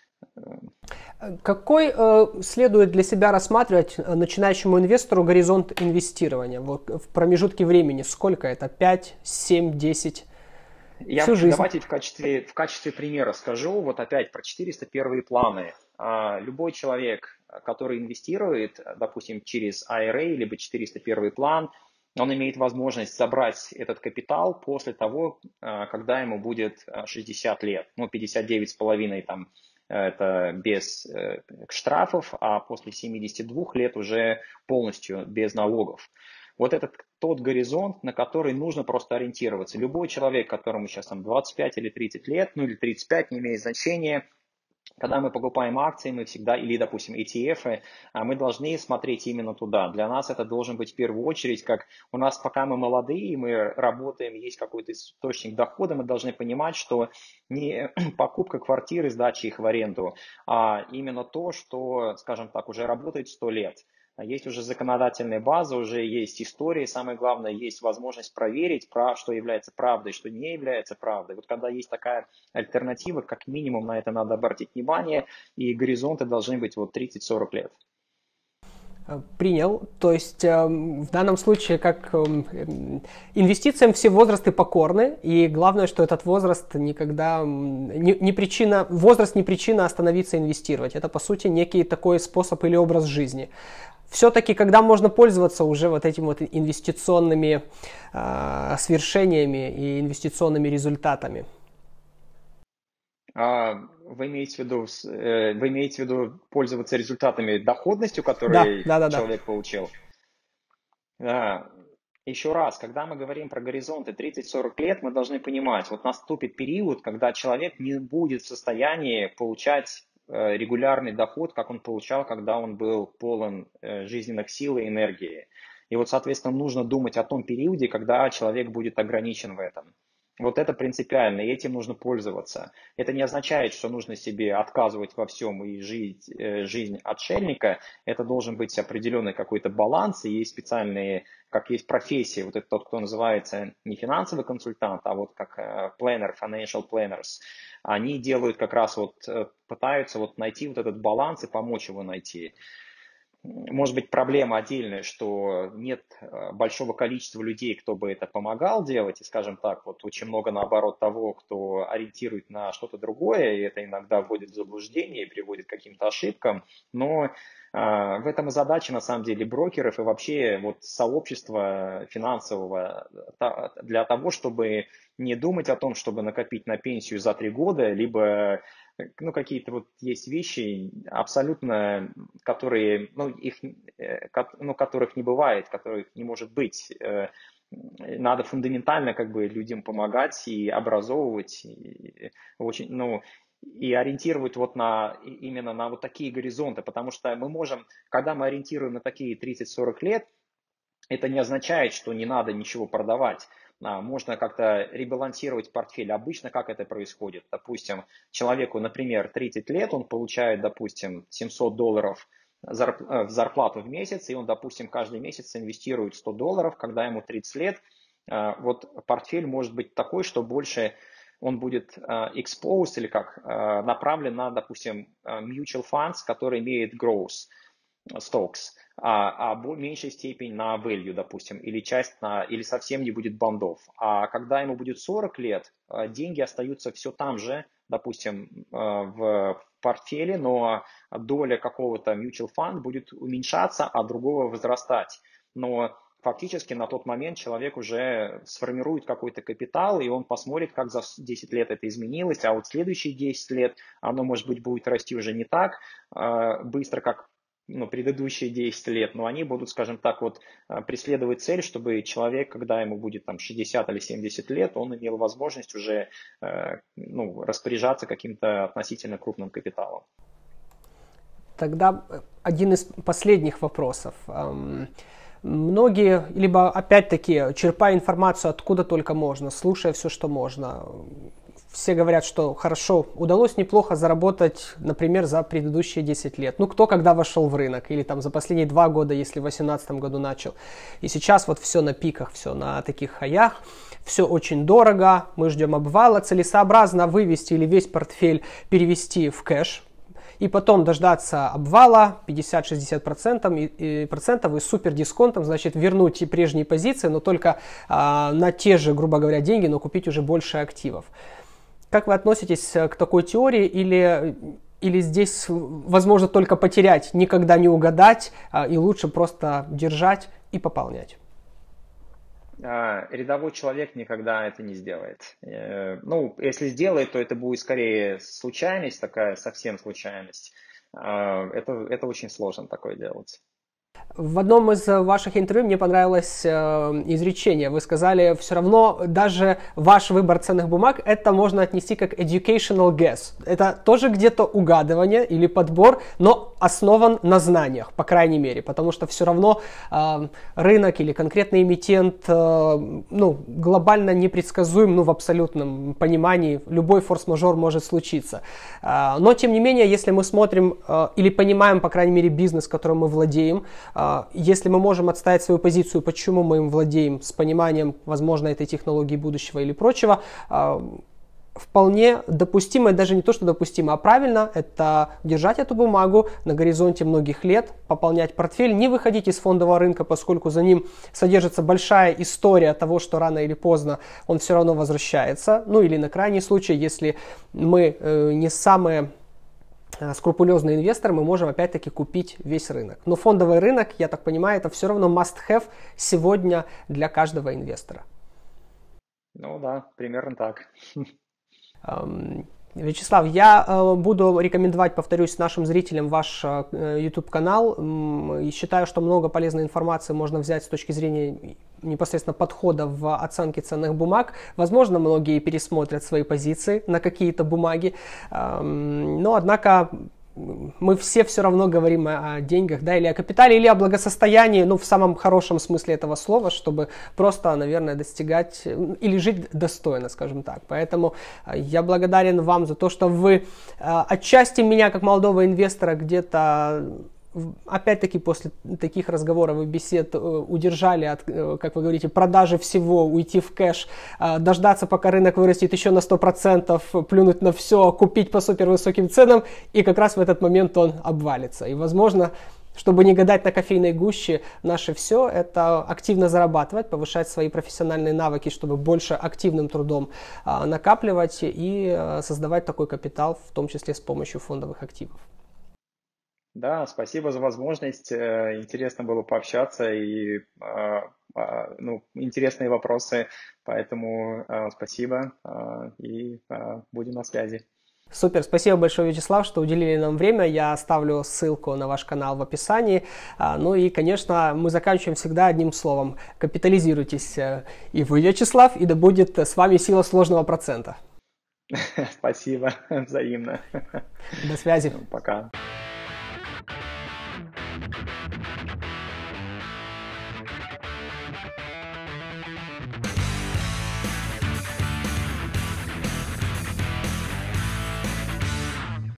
A: Какой э, следует для себя рассматривать начинающему инвестору горизонт инвестирования вот, в промежутке времени? Сколько это? пять, семь, десять?
B: Я,
A: Всю жизнь.
B: Давайте в качестве, в качестве примера скажу, вот опять про четыреста первые планы. Любой человек, который инвестирует, допустим, через ай ар эй, либо четыреста первый план, он имеет возможность забрать этот капитал после того, когда ему будет шестьдесят лет, ну, пятьдесят девять с половиной там, это без штрафов, а после семидесяти двух лет уже полностью без налогов. Вот это тот горизонт, на который нужно просто ориентироваться. Любой человек, которому сейчас там двадцать пять или тридцать лет, ну или тридцать пять, не имеет значения, когда мы покупаем акции, мы всегда, или, допустим, и ти эф, мы должны смотреть именно туда. Для нас это должен быть в первую очередь, как у нас, пока мы молодые, мы работаем, есть какой-то источник дохода, мы должны понимать, что не покупка квартиры, сдача их в аренду, а именно то, что, скажем так, уже работает сто лет. Есть уже законодательная база, уже есть история, самое главное, есть возможность проверить, что является правдой, что не является правдой. Вот когда есть такая альтернатива, как минимум на это надо обратить внимание, и горизонты должны быть вот тридцать-сорок лет.
A: Принял. То есть э, в данном случае, как э, инвестициям все возрасты покорны, и главное, что этот возраст никогда не, не причина, возраст не причина остановиться инвестировать. Это по сути некий такой способ или образ жизни. Все-таки, когда можно пользоваться уже вот этими вот инвестиционными э, свершениями и инвестиционными результатами?
B: А, вы имеете в виду, э, вы имеете в виду пользоваться результатами, доходностью, которую
A: да, да, да,
B: человек
A: да.
B: получил? Да. еще раз, когда мы говорим про горизонты тридцать-сорок лет, мы должны понимать, вот наступит период, когда человек не будет в состоянии получать э, регулярный доход, как он получал, когда он был полон э, жизненных сил и энергии. И вот, соответственно, нужно думать о том периоде, когда человек будет ограничен в этом. Вот это принципиально, и этим нужно пользоваться. Это не означает, что нужно себе отказывать во всем и жить э, жизнь отшельника. Это должен быть определенный какой-то баланс, и есть специальные, как есть профессии, вот это тот, кто называется не финансовый консультант, а вот как э, planner, financial planners. Они делают как раз вот, э, пытаются вот найти вот этот баланс и помочь его найти. Может быть, проблема отдельная, что нет большого количества людей, кто бы это помогал делать, и, скажем так, вот очень много, наоборот, того, кто ориентирует на что-то другое, и это иногда вводит в заблуждение и приводит к каким-то ошибкам, но э, в этом и задача, на самом деле, брокеров и вообще вот сообщества финансового для того, чтобы не думать о том, чтобы накопить на пенсию за три года, либо ну, какие-то вот есть вещи абсолютно, которые, ну, их, ну, которых не бывает, которых не может быть. Надо фундаментально как бы людям помогать и образовывать, и, очень, ну, и ориентировать вот на, именно на вот такие горизонты, потому что мы можем, когда мы ориентируем на такие тридцать-сорок лет, это не означает, что не надо ничего продавать. Можно как-то ребалансировать портфель. Обычно как это происходит? Допустим, человеку, например, тридцать лет, он получает, допустим, семьсот долларов в зарплату в месяц, и он, допустим, каждый месяц инвестирует сто долларов, когда ему тридцать лет. Вот портфель может быть такой, что больше он будет exposed или как направлен на, допустим, mutual funds, который имеет growth stocks, а, а в меньшей степени на value, допустим, или часть на, или совсем не будет бандов. А когда ему будет сорок лет, деньги остаются все там же, допустим, в портфеле, но доля какого-то mutual fund будет уменьшаться, а другого возрастать. Но фактически на тот момент человек уже сформирует какой-то капитал, и он посмотрит, как за десять лет это изменилось, а вот следующие десять лет оно, может быть, будет расти уже не так быстро, как ну, предыдущие десять лет, но они будут, скажем так, вот преследовать цель, чтобы человек, когда ему будет там шестьдесят или семьдесят лет, он имел возможность уже ну, распоряжаться каким-то относительно крупным капиталом.
A: Тогда один из последних вопросов. Многие, либо опять-таки, черпая информацию откуда только можно, слушая все, что можно, все говорят, что хорошо, удалось неплохо заработать, например, за предыдущие десять лет. Ну, кто когда вошел в рынок, или там за последние два года, если в две тысячи восемнадцатом году начал. И сейчас вот все на пиках, все на таких хаях, все очень дорого, мы ждем обвала, целесообразно вывести или весь портфель перевести в кэш, и потом дождаться обвала пятьдесят-шестьдесят процентов и, и, процентов и супер дисконтом, значит, вернуть и прежние позиции, но только а, на те же, грубо говоря, деньги, но купить уже больше активов. Как вы относитесь к такой теории, или, или здесь возможно только потерять, никогда не угадать, а, и лучше просто держать и пополнять?
B: Рядовой человек никогда это не сделает. Ну, если сделает, то это будет скорее случайность, такая совсем случайность. Это, это очень сложно такое делать.
A: В одном из ваших интервью мне понравилось э, изречение. Вы сказали, все равно даже ваш выбор ценных бумаг, это можно отнести как educational guess. Это тоже где-то угадывание или подбор, но основан на знаниях, по крайней мере. Потому что все равно э, рынок или конкретный эмитент э, ну, глобально непредсказуем, ну, в абсолютном понимании. Любой форс-мажор может случиться. Э, но, тем не менее, если мы смотрим э, или понимаем, по крайней мере, бизнес, которым мы владеем, если мы можем отстоять свою позицию, почему мы им владеем, с пониманием, возможно, этой технологии будущего или прочего, вполне допустимо, даже не то, что допустимо, а правильно, это держать эту бумагу на горизонте многих лет, пополнять портфель, не выходить из фондового рынка, поскольку за ним содержится большая история того, что рано или поздно он все равно возвращается. Ну или на крайний случай, если мы не самые скрупулезный инвестор, мы можем опять-таки купить весь рынок. Но фондовый рынок, я так понимаю, это все равно must-have сегодня для каждого инвестора.
B: Ну да, примерно так.
A: Вячеслав, я э, буду рекомендовать, повторюсь, нашим зрителям ваш э, YouTube-канал. И считаю, что много полезной информации можно взять с точки зрения непосредственно подхода в оценке ценных бумаг. Возможно, многие пересмотрят свои позиции на какие-то бумаги. Э, но, однако, мы все все равно говорим о, о деньгах, да, или о капитале, или о благосостоянии, ну, в самом хорошем смысле этого слова, чтобы просто, наверное, достигать или жить достойно, скажем так. Поэтому я благодарен вам за то, что вы отчасти меня, как молодого инвестора, где-то, опять-таки, после таких разговоров и бесед удержали от, как вы говорите, продажи всего, уйти в кэш, дождаться, пока рынок вырастет еще на сто процентов, плюнуть на все, купить по супервысоким ценам, и как раз в этот момент он обвалится. И, возможно, чтобы не гадать на кофейной гуще, наше все — это активно зарабатывать, повышать свои профессиональные навыки, чтобы больше активным трудом накапливать и создавать такой капитал, в том числе с помощью фондовых активов.
B: Да, спасибо за возможность. Интересно было пообщаться и ну, интересные вопросы, поэтому спасибо и будем на связи.
A: Супер, спасибо большое, Вячеслав, что уделили нам время. Я оставлю ссылку на ваш канал в описании. Ну и, конечно, мы заканчиваем всегда одним словом. Капитализируйтесь и вы, Вячеслав, и да будет с вами сила сложного процента.
B: Спасибо, взаимно.
A: До связи.
B: Пока.